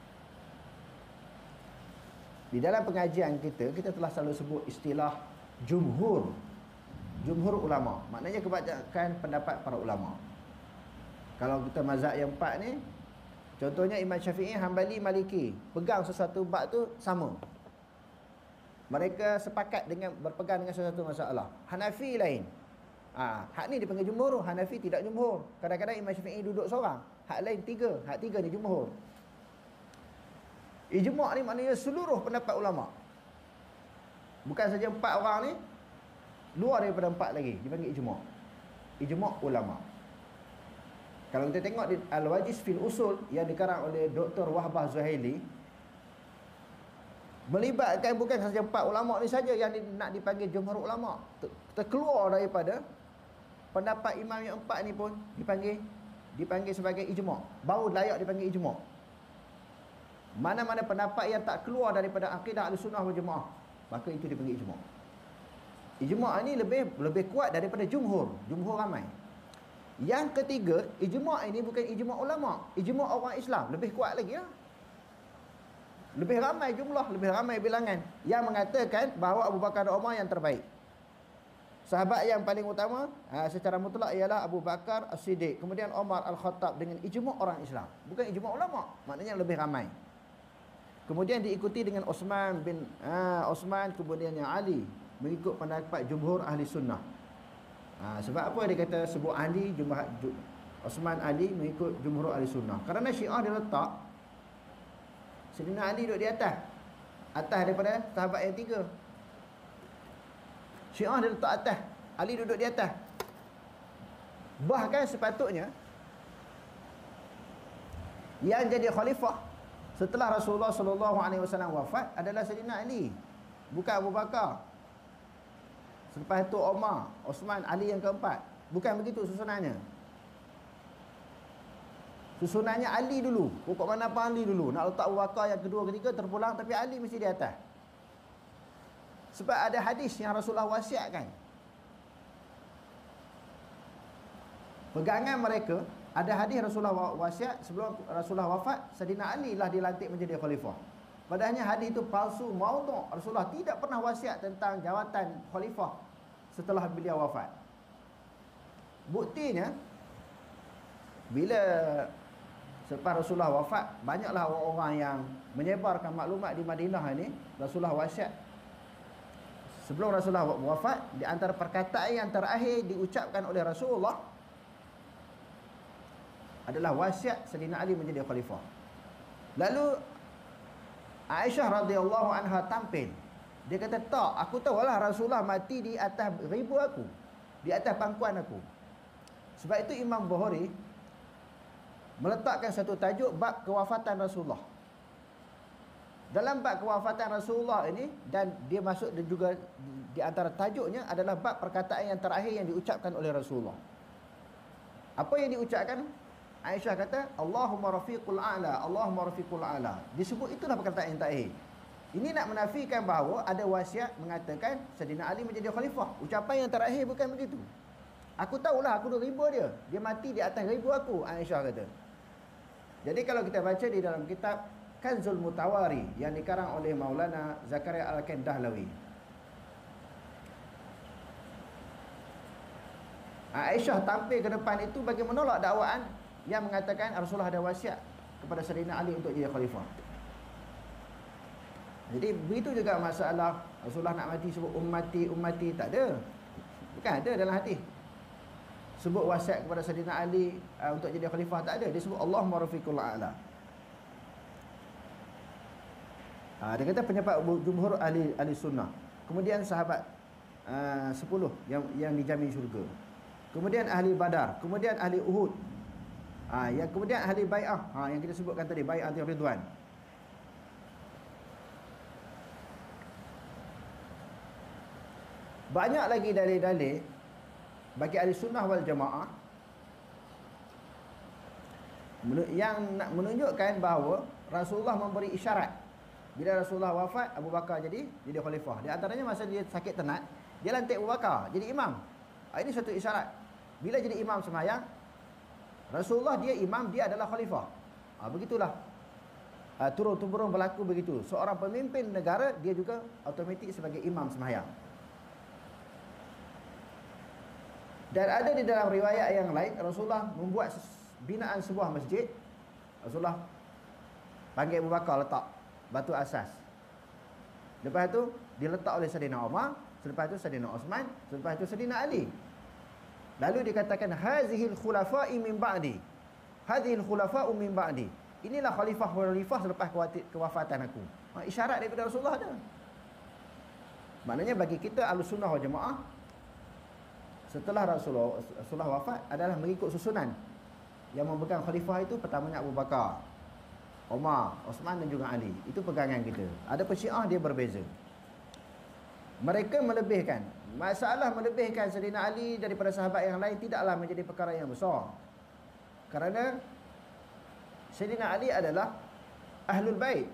Di dalam pengajian kita telah selalu sebut istilah jumhur ulama. Maknanya kebanyakan pendapat para ulama. Kalau kita mazhab yang 4 ni, contohnya Imam Syafi'i, Hanbali, Maliki, pegang sesuatu bab tu sama. Mereka sepakat dengan berpegang dengan sesuatu masalah. Hanafi lain. Hak ni dipanggil jumhur, Hanafi tidak jumhur. Kadang-kadang Imam Syafi'i duduk seorang, hak lain 3, hak 3 ni jumhur. Ijma' ni maknanya seluruh pendapat ulama. Bukan saja 4 orang ni, luar daripada 4 lagi dipanggil ijma'. Ijma' ulama. Kalau kita tengok di Al-Wajiz fil Usul yang dikarang oleh Dr. Wahbah Zuhaili, melibatkan bukan sahaja 4 ulama ni saja yang nak dipanggil jumhur ulama. Terkeluar daripada pendapat imam yang 4 ni pun dipanggil sebagai ijma'. Baru layak dipanggil ijma'. Mana-mana pendapat yang tak keluar daripada akidah Ahlussunnah wal Jamaah, maka itu dipanggil ijma'. Ijma' ni lebih kuat daripada jumhur ramai. Yang ketiga, ijma' ini bukan ijma' ulama, ijma' orang Islam, lebih kuat lagi lah. Lebih ramai jumlah, lebih ramai bilangan yang mengatakan bahawa Abu Bakar dan Umar yang terbaik. Sahabat yang paling utama secara mutlak ialah Abu Bakar As-Siddiq, kemudian Umar Al-Khattab, dengan ijma' orang Islam, bukan ijma' ulama, maknanya lebih ramai. Kemudian diikuti dengan Osman, kemudian yang Ali, mengikut pendapat jumhur ahli sunnah. Sebab apa dia kata sebut Ali, Osman, Ali mengikut jumhur ahli sunnah? Kerana Syiah dia letak Sayyidina Ali duduk di atas daripada sahabat yang 3. Syiah dia letak atas, Ali duduk di atas. Bahkan sepatutnya yang jadi khalifah setelah Rasulullah SAW wafat adalah Sayyidina Ali, bukan Abu Bakar. Selepas itu Omar, Osman, Ali yang keempat. Bukan begitu susunannya. Susunannya Ali dulu. Pokok mana apa Ali dulu. Nak letak Abu Bakar yang kedua, ketiga terpulang, tapi Ali mesti di atas. Sebab ada hadis yang Rasulullah wasiatkan. Pegangan mereka, ada hadis Rasulullah wasiat sebelum Rasulullah wafat, Sayyidina Ali lah dilantik menjadi khalifah. Padahalnya hadis itu palsu, maudhu'. Rasulullah tidak pernah wasiat tentang jawatan khalifah setelah beliau wafat. Buktinya, bila selepas Rasulullah wafat, banyaklah orang-orang yang menyebarkan maklumat di Madinah ini. Rasulullah wasiat. Sebelum Rasulullah wafat, di antara perkataan yang terakhir diucapkan oleh Rasulullah adalah wasiat Sayyidina Ali menjadi khalifah. Lalu Aisyah radhiyallahu anha tampil. Dia kata, tak, aku tahulah Rasulullah mati di atas ribu aku, di atas pangkuan aku. Sebab itu Imam Bukhari meletakkan satu tajuk bab kewafatan Rasulullah. Dalam bab kewafatan Rasulullah ini, dan dia masuk dan juga di antara tajuknya adalah bab perkataan yang terakhir yang diucapkan oleh Rasulullah. Apa yang diucapkan? Aisyah kata, Allahumma rafiqul a'la, Allahumma rafiqul a'la. Disebut itulah perkataan yang terakhir. Ini nak menafikan bahawa ada wasiat mengatakan Sayyidina Ali menjadi khalifah. Ucapan yang terakhir bukan begitu. Aku tahulah, aku dah ribu dia. Dia mati di atas ribu aku, Aisyah kata. Jadi kalau kita baca di dalam kitab Kanzul Mutawari yang dikarang oleh Maulana Zakaria Al-Kandahlawi, Aisyah tampil ke depan itu bagi menolak dakwaan yang mengatakan Rasulullah ada wasiat kepada Sayyidina Ali untuk jadi khalifah. Jadi begitu juga masalah Rasulullah nak mati sebut ummati, ummati, tak ada. Bukan ada dalam hati. Sebut wasiat kepada Sayyidina Ali untuk jadi khalifah, tak ada. Dia sebut Allahumma rafiqul a'la. Dia kata pendapat jumhur ahli sunnah. Kemudian sahabat 10 yang dijamin syurga. Kemudian ahli Badar, kemudian ahli Uhud. Yang kemudian ahli bai'ah, yang kita sebutkan tadi, bai'atul ridwan. Banyak lagi dalil-dalil bagi ahli sunnah wal jamaah yang nak menunjukkan bahawa Rasulullah memberi isyarat. Bila Rasulullah wafat, Abu Bakar jadi khalifah. Di antaranya masa dia sakit tenat, dia lantik Abu Bakar jadi imam. Ini satu isyarat. Bila jadi imam sembahyang, Rasulullah dia imam, dia adalah khalifah. Begitulah. Turun-temurun berlaku begitu. Seorang pemimpin negara, dia juga automatik sebagai imam sembahyang. Dan ada di dalam riwayat yang lain, Rasulullah membuat binaan sebuah masjid. Rasulullah panggil Abu Bakar letak batu asas. Lepas tu diletak oleh Sayyidina Umar, selepas tu Sayyidina Osman, selepas tu Sayyidina Ali. Lalu dikatakan hazihil khulafa'i min ba'di. Hazihil khulafa'u min ba'di. Inilah khalifah selepas kewafatan aku. Isyarat daripada Rasulullah ada. Maknanya bagi kita Ahlussunnah wal Jamaah, setelah Rasulullah wafat adalah mengikut susunan. Yang memegang khalifah itu pertamanya Abu Bakar, Umar, Osman dan juga Ali. Itu pegangan kita. Ada Syiah dia berbeza. Mereka melebihkan. Masalah melebihkan Sayyidina Ali daripada sahabat yang lain tidaklah menjadi perkara yang besar. Kerana Sayyidina Ali adalah Ahlul Bait,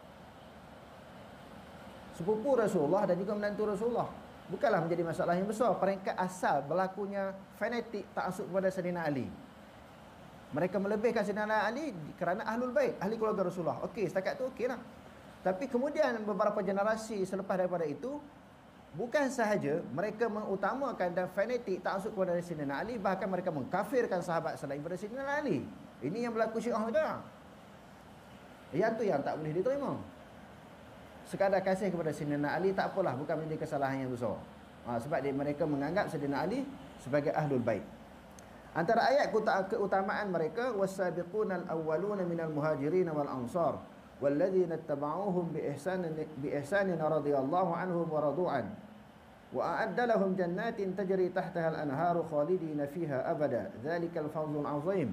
sepupu Rasulullah dan juga menantu Rasulullah. Bukanlah menjadi masalah yang besar. Peringkat asal berlakunya fanatik ta'assub kepada Sayyidina Ali. Mereka melebihkan Sayyidina Ali kerana Ahlul Bait, ahli keluarga Rasulullah. Okey, setakat tu okeylah. Tapi kemudian beberapa generasi selepas daripada itu, bukan sahaja mereka mengutamakan dan fanatik ta'assub kepada Sayyidina Ali, bahkan mereka mengkafirkan sahabat selain daripada Sayyidina Ali. Ini yang berlaku Syiah sekarang. Yang tu yang tak boleh diterima. Sekadar kasih kepada Sayyidina Ali tak apalah, bukan menjadi kesalahan yang besar. Sebab mereka menganggap Sayyidina Ali sebagai Ahlul Bait. Antara ayat keutamaan mereka, was-sabiqunal awwaluna minal muhajirin wal ansar walladzina ittaba'uuhum bi ihsanin radhiyallahu anhum wa radu'an wa a'adda lahum jannatin tajri tahtaha al-anharu khalidina fiha abada dzalikal fawzul 'azim.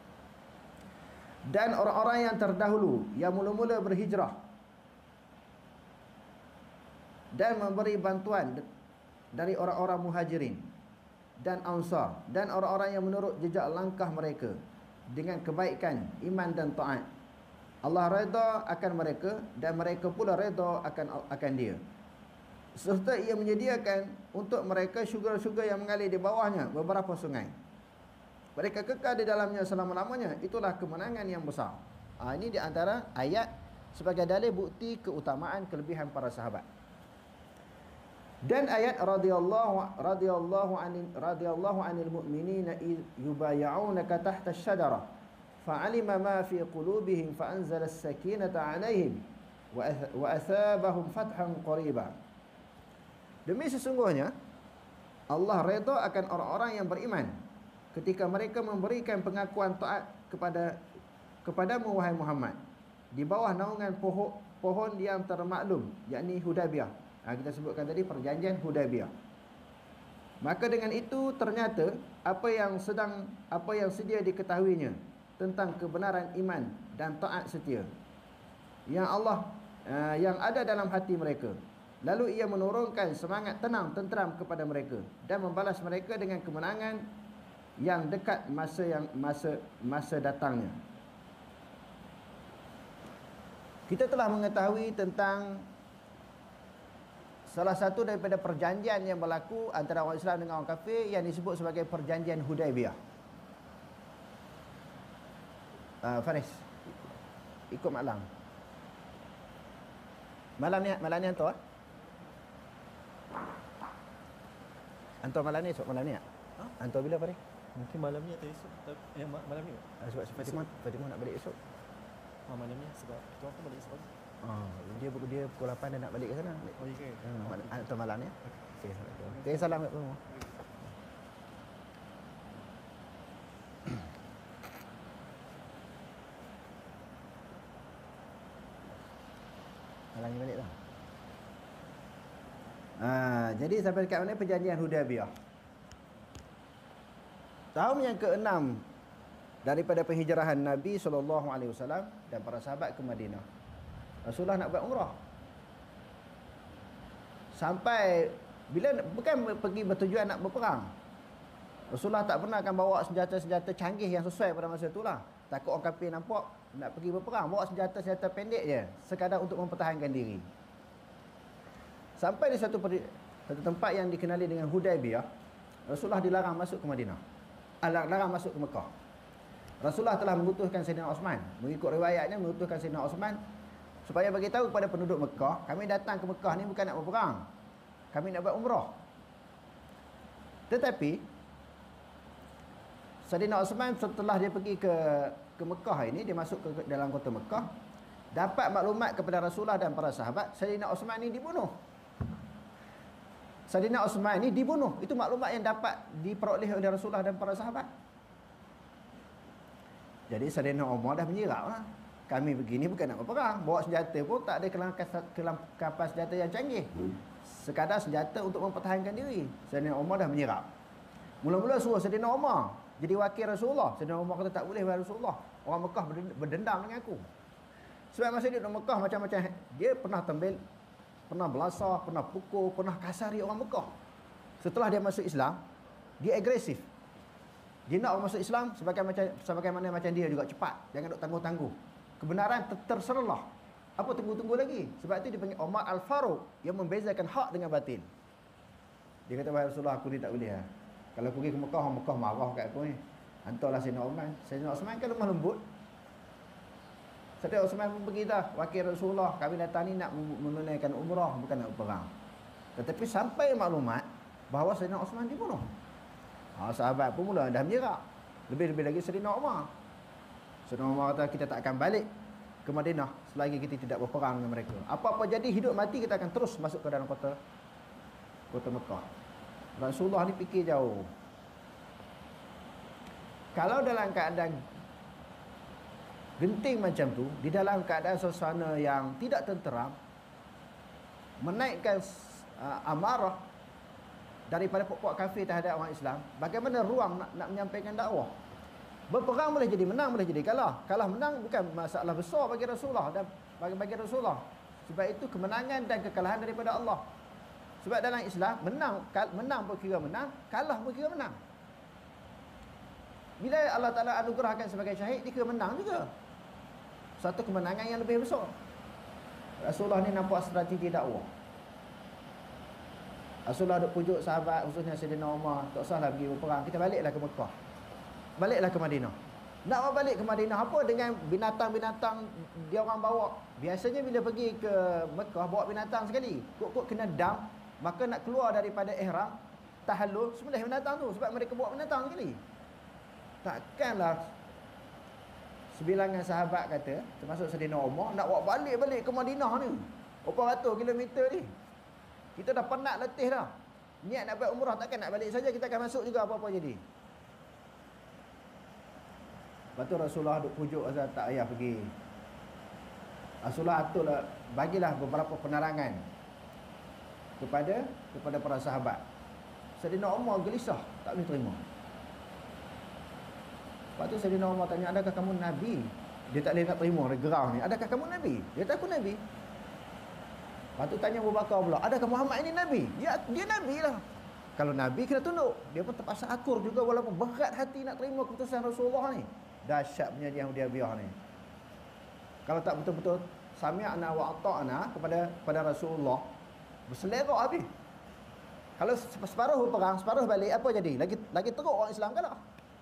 Dan orang-orang yang terdahulu yang mula-mula berhijrah dan memberi bantuan dari orang-orang muhajirin dan ansar dan orang-orang yang menurut jejak langkah mereka dengan kebaikan, iman dan taat, Allah redha akan mereka dan mereka pula redha akan dia, serta ia menyediakan untuk mereka syurga-syurga yang mengalir di bawahnya beberapa sungai. Mereka kekal di dalamnya selama-lamanya. Itulah kemenangan yang besar. Ini di antara ayat sebagai dalil bukti keutamaan kelebihan para sahabat. Dan ayat radhiyallahu anil mu'minina yubay'unaka tahta asy-syajarah fa'alima ma fi qulubihim fa'anzala as-sakinata 'alaihim wa athabahum fathan qariba. Demi sesungguhnya Allah redha akan orang-orang yang beriman ketika mereka memberikan pengakuan taat kepadamu wahai Muhammad di bawah naungan pohon yang termaklum, yakni Hudaybiyah. Kita sebutkan tadi perjanjian Hudaybiyah. Maka dengan itu ternyata apa yang sedia diketahuinya tentang kebenaran iman dan taat setia yang ada dalam hati mereka. Lalu ia menurunkan semangat tenang tenteram kepada mereka dan membalas mereka dengan kemenangan yang dekat masa datangnya. Kita telah mengetahui tentang salah satu daripada perjanjian yang berlaku antara orang Islam dengan orang kafir yang disebut sebagai perjanjian Hudaybiyah. Faris, ikut malam. Malam ni hantar. Hantar malam ni, esok malam ni tak? Hantar bila Faris? Mungkin malam ni atau esok. Malam ni. Sebab Fatimah nak balik esok. Malam ni sebab kita orang balik esok. Dia pukul 8 dia nak balik ke sana. Oh, okey. Hantar malam ni. Okey. Okey, salam kat semua. Malam ni balik dah. Jadi sampai dekat mana perjanjian Hudaybiyah. Tahun yang ke-6 daripada penghijrahan Nabi SAW dan para sahabat ke Madinah, Rasulullah nak buat umrah. Sampai bila bukan pergi bertujuan nak berperang. Rasulullah tak pernah akan bawa senjata-senjata canggih yang sesuai pada masa itulah. Takut orang kafir nampak nak pergi berperang, bawa senjata-senjata pendek je sekadar untuk mempertahankan diri. Sampai di satu tempat yang dikenali dengan Hudaybiyah, Rasulullah dilarang masuk ke Madinah. Larang masuk ke Mekah. Rasulullah telah mengutuskan Sayyidina Osman, mengikut riwayatnya mengutuskan Sayyidina Osman supaya bagi tahu kepada penduduk Mekah, kami datang ke Mekah ni bukan nak berperang. Kami nak buat umrah. Tetapi Sayyidina Osman setelah dia pergi ke Mekah ini, dia masuk ke dalam kota Mekah, dapat maklumat kepada Rasulullah dan para sahabat, Sayyidina Osman ini dibunuh. Sayyidina Osman ini dibunuh. Itu maklumat yang dapat diperoleh oleh Rasulullah dan para sahabat. Jadi Sayyidina Umar dah menyirap lah. Kami begini bukan nak berperang. Bawa senjata pun tak ada kelengkapan senjata yang canggih. Sekadar senjata untuk mempertahankan diri. Sayyidina Umar dah menyirap. Mula-mula suruh Sayyidina Umar jadi wakil Rasulullah. Sayyidina Umar kata tak boleh wahai Rasulullah. Orang Mekah berdendam dengan aku. Sebab masa dia di Mekah macam-macam. Dia pernah tembel, pernah belasah, pernah pukul, pernah kasari orang Mekah. Setelah dia masuk Islam, dia agresif. Dia nak orang masuk Islam sebagaimana macam dia juga, cepat. Jangan duk tangguh-tangguh. Kebenaran terserlah. Apa tunggu-tunggu lagi? Sebab itu dia panggil Umar Al-Faruq, yang membezakan hak dengan batil. Dia kata, wahai Rasulullah, aku ni tak boleh lah. Kalau pergi ke Mekah, orang Mekah marah kat aku ni. Hantarlah Sayyidina Osman. Sayyidina Osman kan lemah lembut. Sayyidina Osman pun pergi dah, wakil Rasulullah, kami datang ni nak menunaikan umrah, bukan nak berperang. Tetapi sampai maklumat bahawa Sayyidina Osman dibunuh. Sahabat pun mula dah menyerap. Lebih-lebih lagi Sayyidina Umar. Sayyidina Umar kata, kita tak akan balik ke Madinah selagi kita tidak berperang dengan mereka. Apa-apa jadi, hidup mati, kita akan terus masuk ke dalam kota Mekah. Rasulullah ni fikir jauh. Kalau dalam keadaan genting macam tu, di dalam keadaan suasana yang tidak tenteram, menaikkan amarah daripada pokok kafir terhadap orang Islam, bagaimana ruang nak menyampaikan dakwah? Berperang boleh jadi menang, boleh jadi kalah. Kalah menang bukan masalah besar bagi Rasulullah dan bagi Rasulullah. Sebab itu kemenangan dan kekalahan daripada Allah. Sebab dalam Islam, menang pun kira menang, kalah pun kira menang. Bila Allah Ta'ala anugerahkan sebagai syahid, dia kira menang juga. Satu kemenangan yang lebih besar. Rasulullah ni nampak strategi dakwah. Rasulullah duk pujuk sahabat, khususnya Sayyidina Umar, tak usahlah pergi berperang, kita baliklah ke Mekah, baliklah ke Madinah. Nak bawa balik ke Madinah apa dengan binatang-binatang dia orang bawa. Biasanya bila pergi ke Mekah bawa binatang sekali. Kok kena dam, maka nak keluar daripada ihram, tahallul, sembelih binatang tu sebab mereka bawa binatang sekali. Takkanlah sebilangan sahabat kata, termasuk Saidina Umar, nak bawa balik ke Madinah ni. Berapa ratus kilometer ni. Kita dah penat letih dah. Niat nak buat umrah, takkan nak balik saja, kita akan masuk juga apa-apa jadi. Lepas tu Rasulullah duk pujuk Azhar tak payah pergi. Rasulullah aturlah, bagilah beberapa penerangan kepada para sahabat. Saidina Umar gelisah, tak boleh terima. Lepas tu Saidina Umar tanya, adakah kamu Nabi? Dia tak boleh nak terima, dia gerau ni. Adakah kamu Nabi? Dia tak, aku Nabi. Lepas tu tanya Abu Bakar pula, adakah Muhammad ini Nabi? Ya, dia Nabi lah. Kalau Nabi kena tunduk. Dia pun terpaksa akur juga walaupun berat hati nak terima keputusan Rasulullah ni. Dahsyat perjanjian Hudaybiyah ni. Kalau tak betul-betul sami'na wa ata'na kepada Rasulullah, berselera habis. Kalau separuh perang, separuh balik, apa jadi? Lagi teruk orang Islam kalah.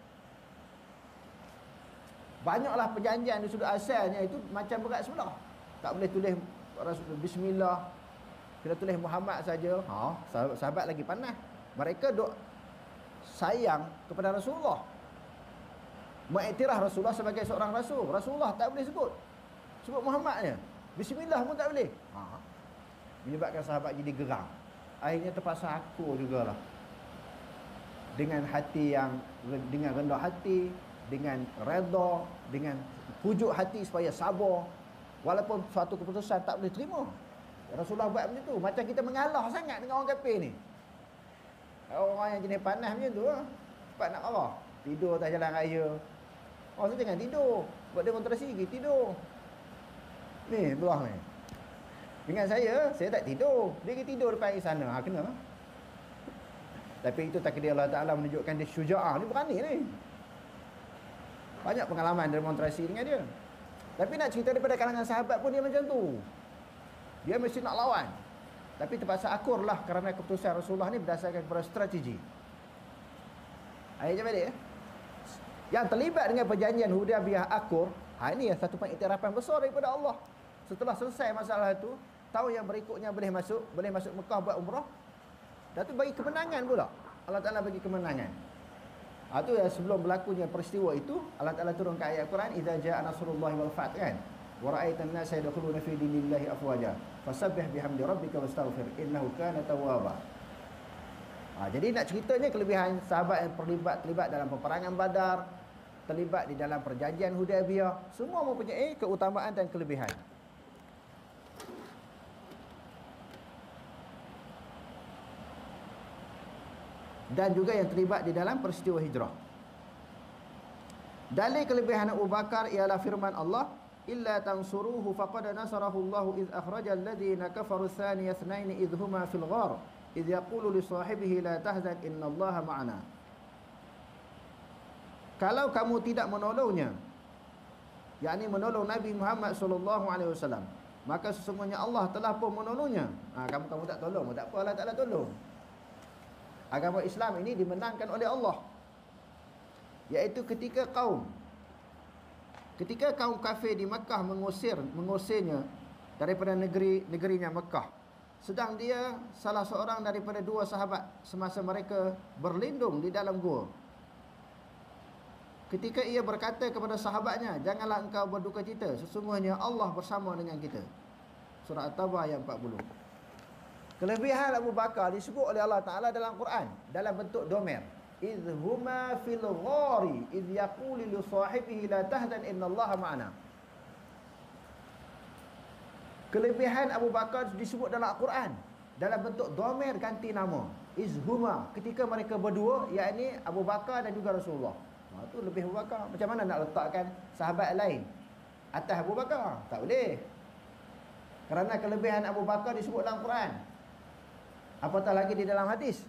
Banyaklah perjanjian di sudut asalnya itu macam berat sebelah. Tak boleh tulis Bismillah, kita tulis Muhammad saja. Sahabat lagi panas. Mereka duk sayang kepada Rasulullah, mengiktiraf Rasulullah sebagai seorang rasul. Rasulullah tak boleh sebut Muhammadnya. Bismillah pun tak boleh. Menyebabkan sahabat jadi geram. Akhirnya terpaksa akur jugalah. Dengan hati yang, dengan rendah hati, dengan redha, dengan pujuk hati supaya sabar. Walaupun suatu keputusan tak boleh terima. Rasulullah buat macam tu. Macam kita mengalah sangat dengan orang kafir ni. Orang yang jenis panas macam tu lah. Cepat nak marah. Tidur atas jalan raya. Orang tu jangan tidur. Buat demonstrasi pergi tidur. Ni belah ni. Dengan saya tak tidur. Dia pergi tidur depan istana. Kena lah. Tapi itu takdir Allah Ta'ala menunjukkan dia syuja'ah. Ni berani ni. Banyak pengalaman demonstrasi dengan dia. Tapi nak cerita daripada kalangan sahabat pun dia macam tu. Dia mesti nak lawan. Tapi terpaksa akur lah kerana keputusan Rasulullah ni berdasarkan kepada strategi. Ayat je balik. Yang terlibat dengan perjanjian Hudaybiyah akur, ini satu pengiktirafan besar daripada Allah. Setelah selesai masalah itu, tahun yang berikutnya boleh masuk Mekah buat umrah. Dan tu bagi kemenangan pula. Allah Ta'ala bagi kemenangan. Itu yang sebelum berlakunya peristiwa itu, Allah Ta'ala turunkan ayat Quran, idza jaa nasrullahi wal fath, kan? Wa ra'aitan nasa yadkhuluna fi dinillahi afwaja fasabbih bihamdi rabbika wastaghfir innahu kana tawwaba. Jadi nak ceritanya kelebihan sahabat yang terlibat dalam peperangan Badar, terlibat di dalam perjanjian Hudaybiyah, semua mempunyai keutamaan dan kelebihan. Dan juga yang terlibat di dalam peristiwa hijrah. Dalil kelebihan Abu Bakar ialah firman Allah, illa tansuruhu faqad nasarahu Allah idh akhrajal ladzina kafaru thaniya itsnaini idh huma fil ghar idh yaqulu li sahibihi la tahzan innallaha ma'ana. Kalau kamu tidak menolongnya, yakni menolong Nabi Muhammad sallallahu alaihi wasallam, maka sesungguhnya Allah telah pun menolongnya. Kamu tak tolong, tak apa, Allah Taala tolong. Agama Islam ini dimenangkan oleh Allah. Iaitu ketika kaum kafir di Mekah mengusirnya daripada negerinya Mekah. Sedang dia salah seorang daripada dua sahabat semasa mereka berlindung di dalam gua. Ketika ia berkata kepada sahabatnya, janganlah engkau berduka cita, sesungguhnya Allah bersama dengan kita. Surah At-Taubah ayat 40. Kelebihan Abu Bakar disebut oleh Allah Ta'ala dalam Quran dalam bentuk domer. Idh huma fil ghari idh yaqulu li sahibihi la tahzan innallaha ma'ana. Kelebihan Abu Bakar disebut dalam Quran dalam bentuk domer ganti nama. Izhuma, ketika mereka berdua, yakni Abu Bakar dan juga Rasulullah. Itu lebih Abu Bakar. Macam mana nak letakkan sahabat lain atas Abu Bakar? Tak boleh. Kerana kelebihan Abu Bakar disebut dalam Quran. Apatah lagi di dalam hadis.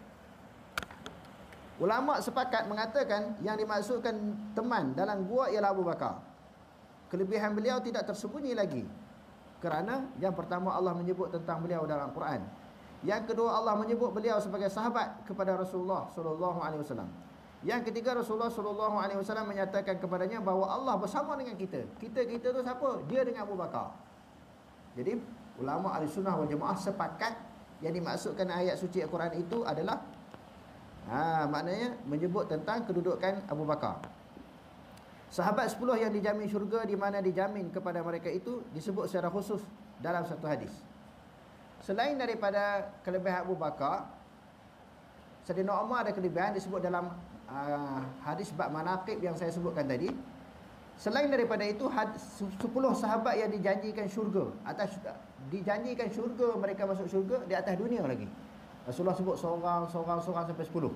Ulama sepakat mengatakan yang dimaksudkan teman dalam gua ialah Abu Bakar. Kelebihan beliau tidak tersembunyi lagi. Kerana yang pertama Allah menyebut tentang beliau dalam Quran. Yang kedua Allah menyebut beliau sebagai sahabat kepada Rasulullah sallallahu alaihi wasallam. Yang ketiga, Rasulullah SAW menyatakan kepadanya bahawa Allah bersama dengan kita. Kita tu siapa? Dia dengan Abu Bakar. Jadi ulama Ahlussunnah wal Jamaah sepakat yang dimaksudkan ayat suci Al-Quran itu adalah maknanya menyebut tentang kedudukan Abu Bakar. Sahabat 10 yang dijamin syurga, di mana dijamin kepada mereka itu disebut secara khusus dalam satu hadis. Selain daripada kelebihan Abu Bakar, Sayyidina Umar ada kelebihan disebut dalam hadis bab manaqib yang saya sebutkan tadi. Selain daripada itu, 10 sahabat yang dijanjikan syurga, dijanjikan syurga, mereka masuk syurga di atas dunia lagi. Rasulullah sebut seorang sampai 10.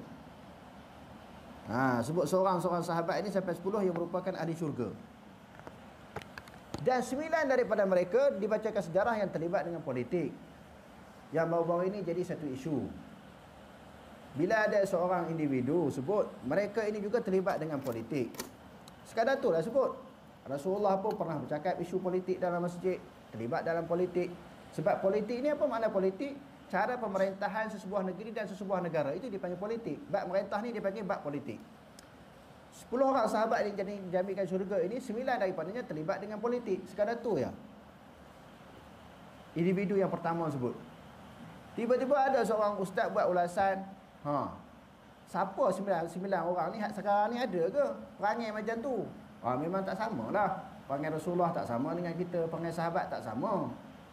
Sebut seorang sahabat ini sampai 10 yang merupakan ahli syurga. Dan 9 daripada mereka dibacakan sejarah yang terlibat dengan politik. Yang baru-baru ini jadi satu isu. Bila ada seorang individu sebut mereka ini juga terlibat dengan politik, sekadar itulah sebut. Rasulullah pun pernah bercakap isu politik dalam masjid, terlibat dalam politik. Sebab politik ni apa makna politik? Cara pemerintahan sesebuah negeri dan sesebuah negara, itu dipanggil politik. Bab merintah ni dipanggil bab politik. 10 orang sahabat yang dijaminkan syurga ini, 9 daripadanya terlibat dengan politik. Sekadar tu ya. Individu yang pertama sebut. Tiba-tiba ada seorang ustaz buat ulasan, siapa 9 orang ni sekarang ni ada ke perangai macam tu? Memang tak sama lah. Perangai Rasulullah tak sama dengan kita, perangai sahabat tak sama.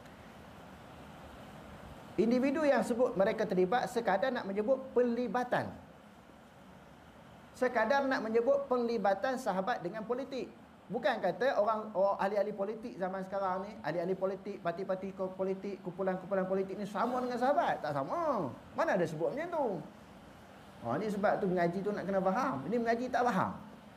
Individu yang sebut mereka terlibat sekadar nak menyebut pelibatan. Sekadar nak menyebut pelibatan sahabat dengan politik. Bukan kata orang ahli-ahli politik zaman sekarang ni, ahli-ahli politik, parti-parti politik, kumpulan-kumpulan politik ni sama dengan sahabat. Tak sama. Mana ada sebut macam tu? Ni sebab tu mengaji tu nak kena faham. Ini mengaji tak faham.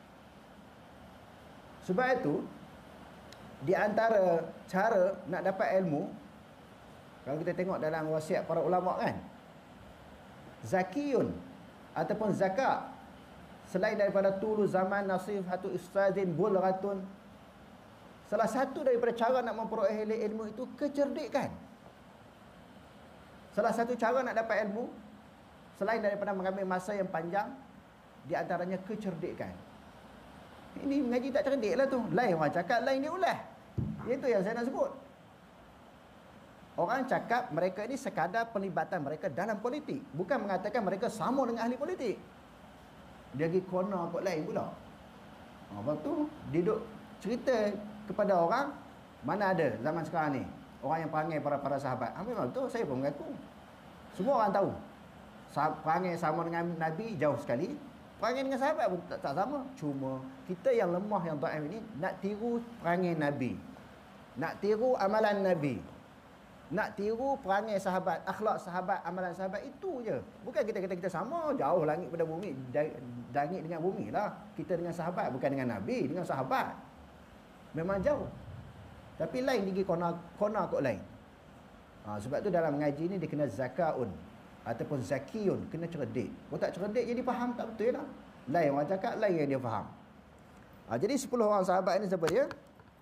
Sebab itu, di antara cara nak dapat ilmu, kalau kita tengok dalam wasiat para ulama kan, zakiyun ataupun zakat, selain daripada tulu zaman nasihatu ustazin bulghatun, salah satu daripada cara nak memperoleh ilmu itu kecerdikan. Salah satu cara nak dapat ilmu, selain daripada mengambil masa yang panjang, di antaranya kecerdikan. Ini mengaji tak cerdik lah tu. Lain orang cakap, lain dia ulah. Itu yang saya nak sebut. Orang cakap mereka ini sekadar pelibatan mereka dalam politik, bukan mengatakan mereka sama dengan ahli politik. Dia pergi corner kot lain pula. Lepas tu dia duduk cerita kepada orang, mana ada zaman sekarang ni orang yang perangai para sahabat. Memang betul, saya pun mengaku. Semua orang tahu perangai sama dengan Nabi jauh sekali, perangai dengan sahabat pun tak sama. Cuma kita yang lemah, yang dhaif ini nak tiru perangai Nabi, nak tiru amalan Nabi, nak tiru perangai sahabat, akhlak sahabat, amalan sahabat, itu je. Bukan kita kata kita sama, jauh langit pada bumi, langit dengan bumi lah. Kita dengan sahabat, bukan dengan Nabi, dengan sahabat. Memang jauh. Tapi lain pergi kona kot lain. Sebab tu dalam mengaji ni dia kena zakaun ataupun zakiyun, kena cerdik. Kalau tak cerdik jadi faham tak betul lah. Lain orang cakap, lain yang dia faham. Jadi 10 orang sahabat ni siapa dia?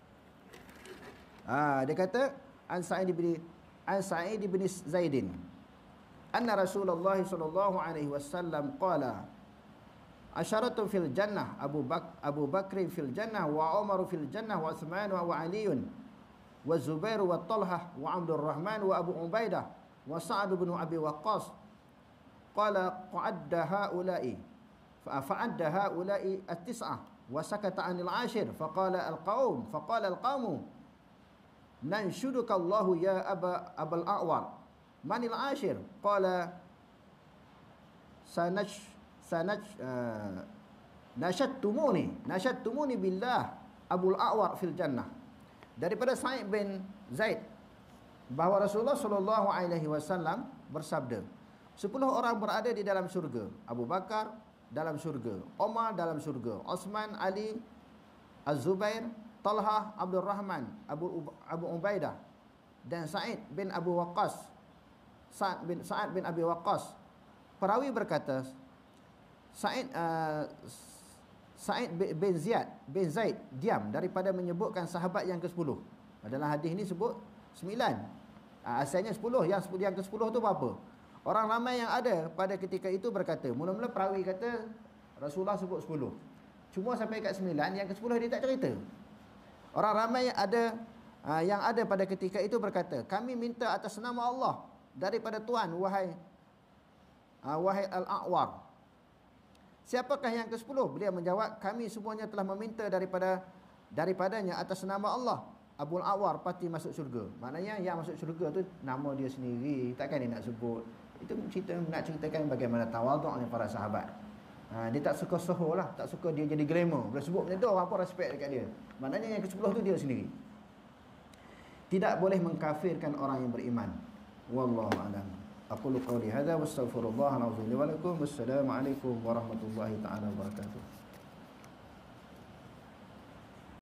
Dia kata An Sa'id bin Zaidin anna Rasulullah sallallahu alaihi wasallam qala asyaratun fil jannah Abu Bakr fil jannah wa Umar fil jannah wa Utsman wa Ali wa Zubair wa Talhah wa Abdul Rahman wa Abu Ubaidah wa Sa'ad bin Abi Waqqas qala qa'adda haula'i at-tis'ah wa sakata 'anil 'ashir faqala al-qawm nanshuduka Allahu ya Abul A'war manil 'ashir qala nashattumuni billah Abul A'war fil jannah. Daripada Sa'id bin Zaid bahawa Rasulullah sallallahu alaihi wasallam bersabda, 10 orang berada di dalam syurga. Abu Bakar dalam syurga, Umar dalam syurga, Utsman, Ali, Az-Zubair, Talhah, Abdul Rahman, Abu Ubaidah dan Sa'id bin Abi Waqqas. Sa'ad bin Abi Waqqas. Perawi berkata, Sa'id bin Zaid diam daripada menyebutkan sahabat yang ke-10. Dalam hadis ni sebut 9. Asalnya 10, yang ke-10 tu apa? Orang ramai yang ada pada ketika itu berkata, mula-mula perawi kata Rasulullah sebut 10. Cuma sampai kat 9, yang ke-10 dia tak cerita. Orang ramai yang ada pada ketika itu berkata, kami minta atas nama Allah daripada Tuhan, wahai Al-A'war. Siapakah yang ke-10? Beliau menjawab, kami semuanya telah meminta daripadanya atas nama Allah. Abul A'war pasti masuk syurga. Maknanya yang masuk syurga tu nama dia sendiri, takkan dia nak sebut. Itu nak ceritakan bagaimana tawaduknya para sahabat. Dia tak suka soho lah, tak suka dia jadi glamour. Bila sebut macam tu, orang pun respect dekat dia. Maknanya yang ke-10 tu dia sendiri. Tidak boleh mengkafirkan orang yang beriman. Wallahu a'lam. Aqulu qawli hadza wastaghfirullahal azim li wa lakum. Wassalamu alaikum warahmatullahi taala wabarakatuh.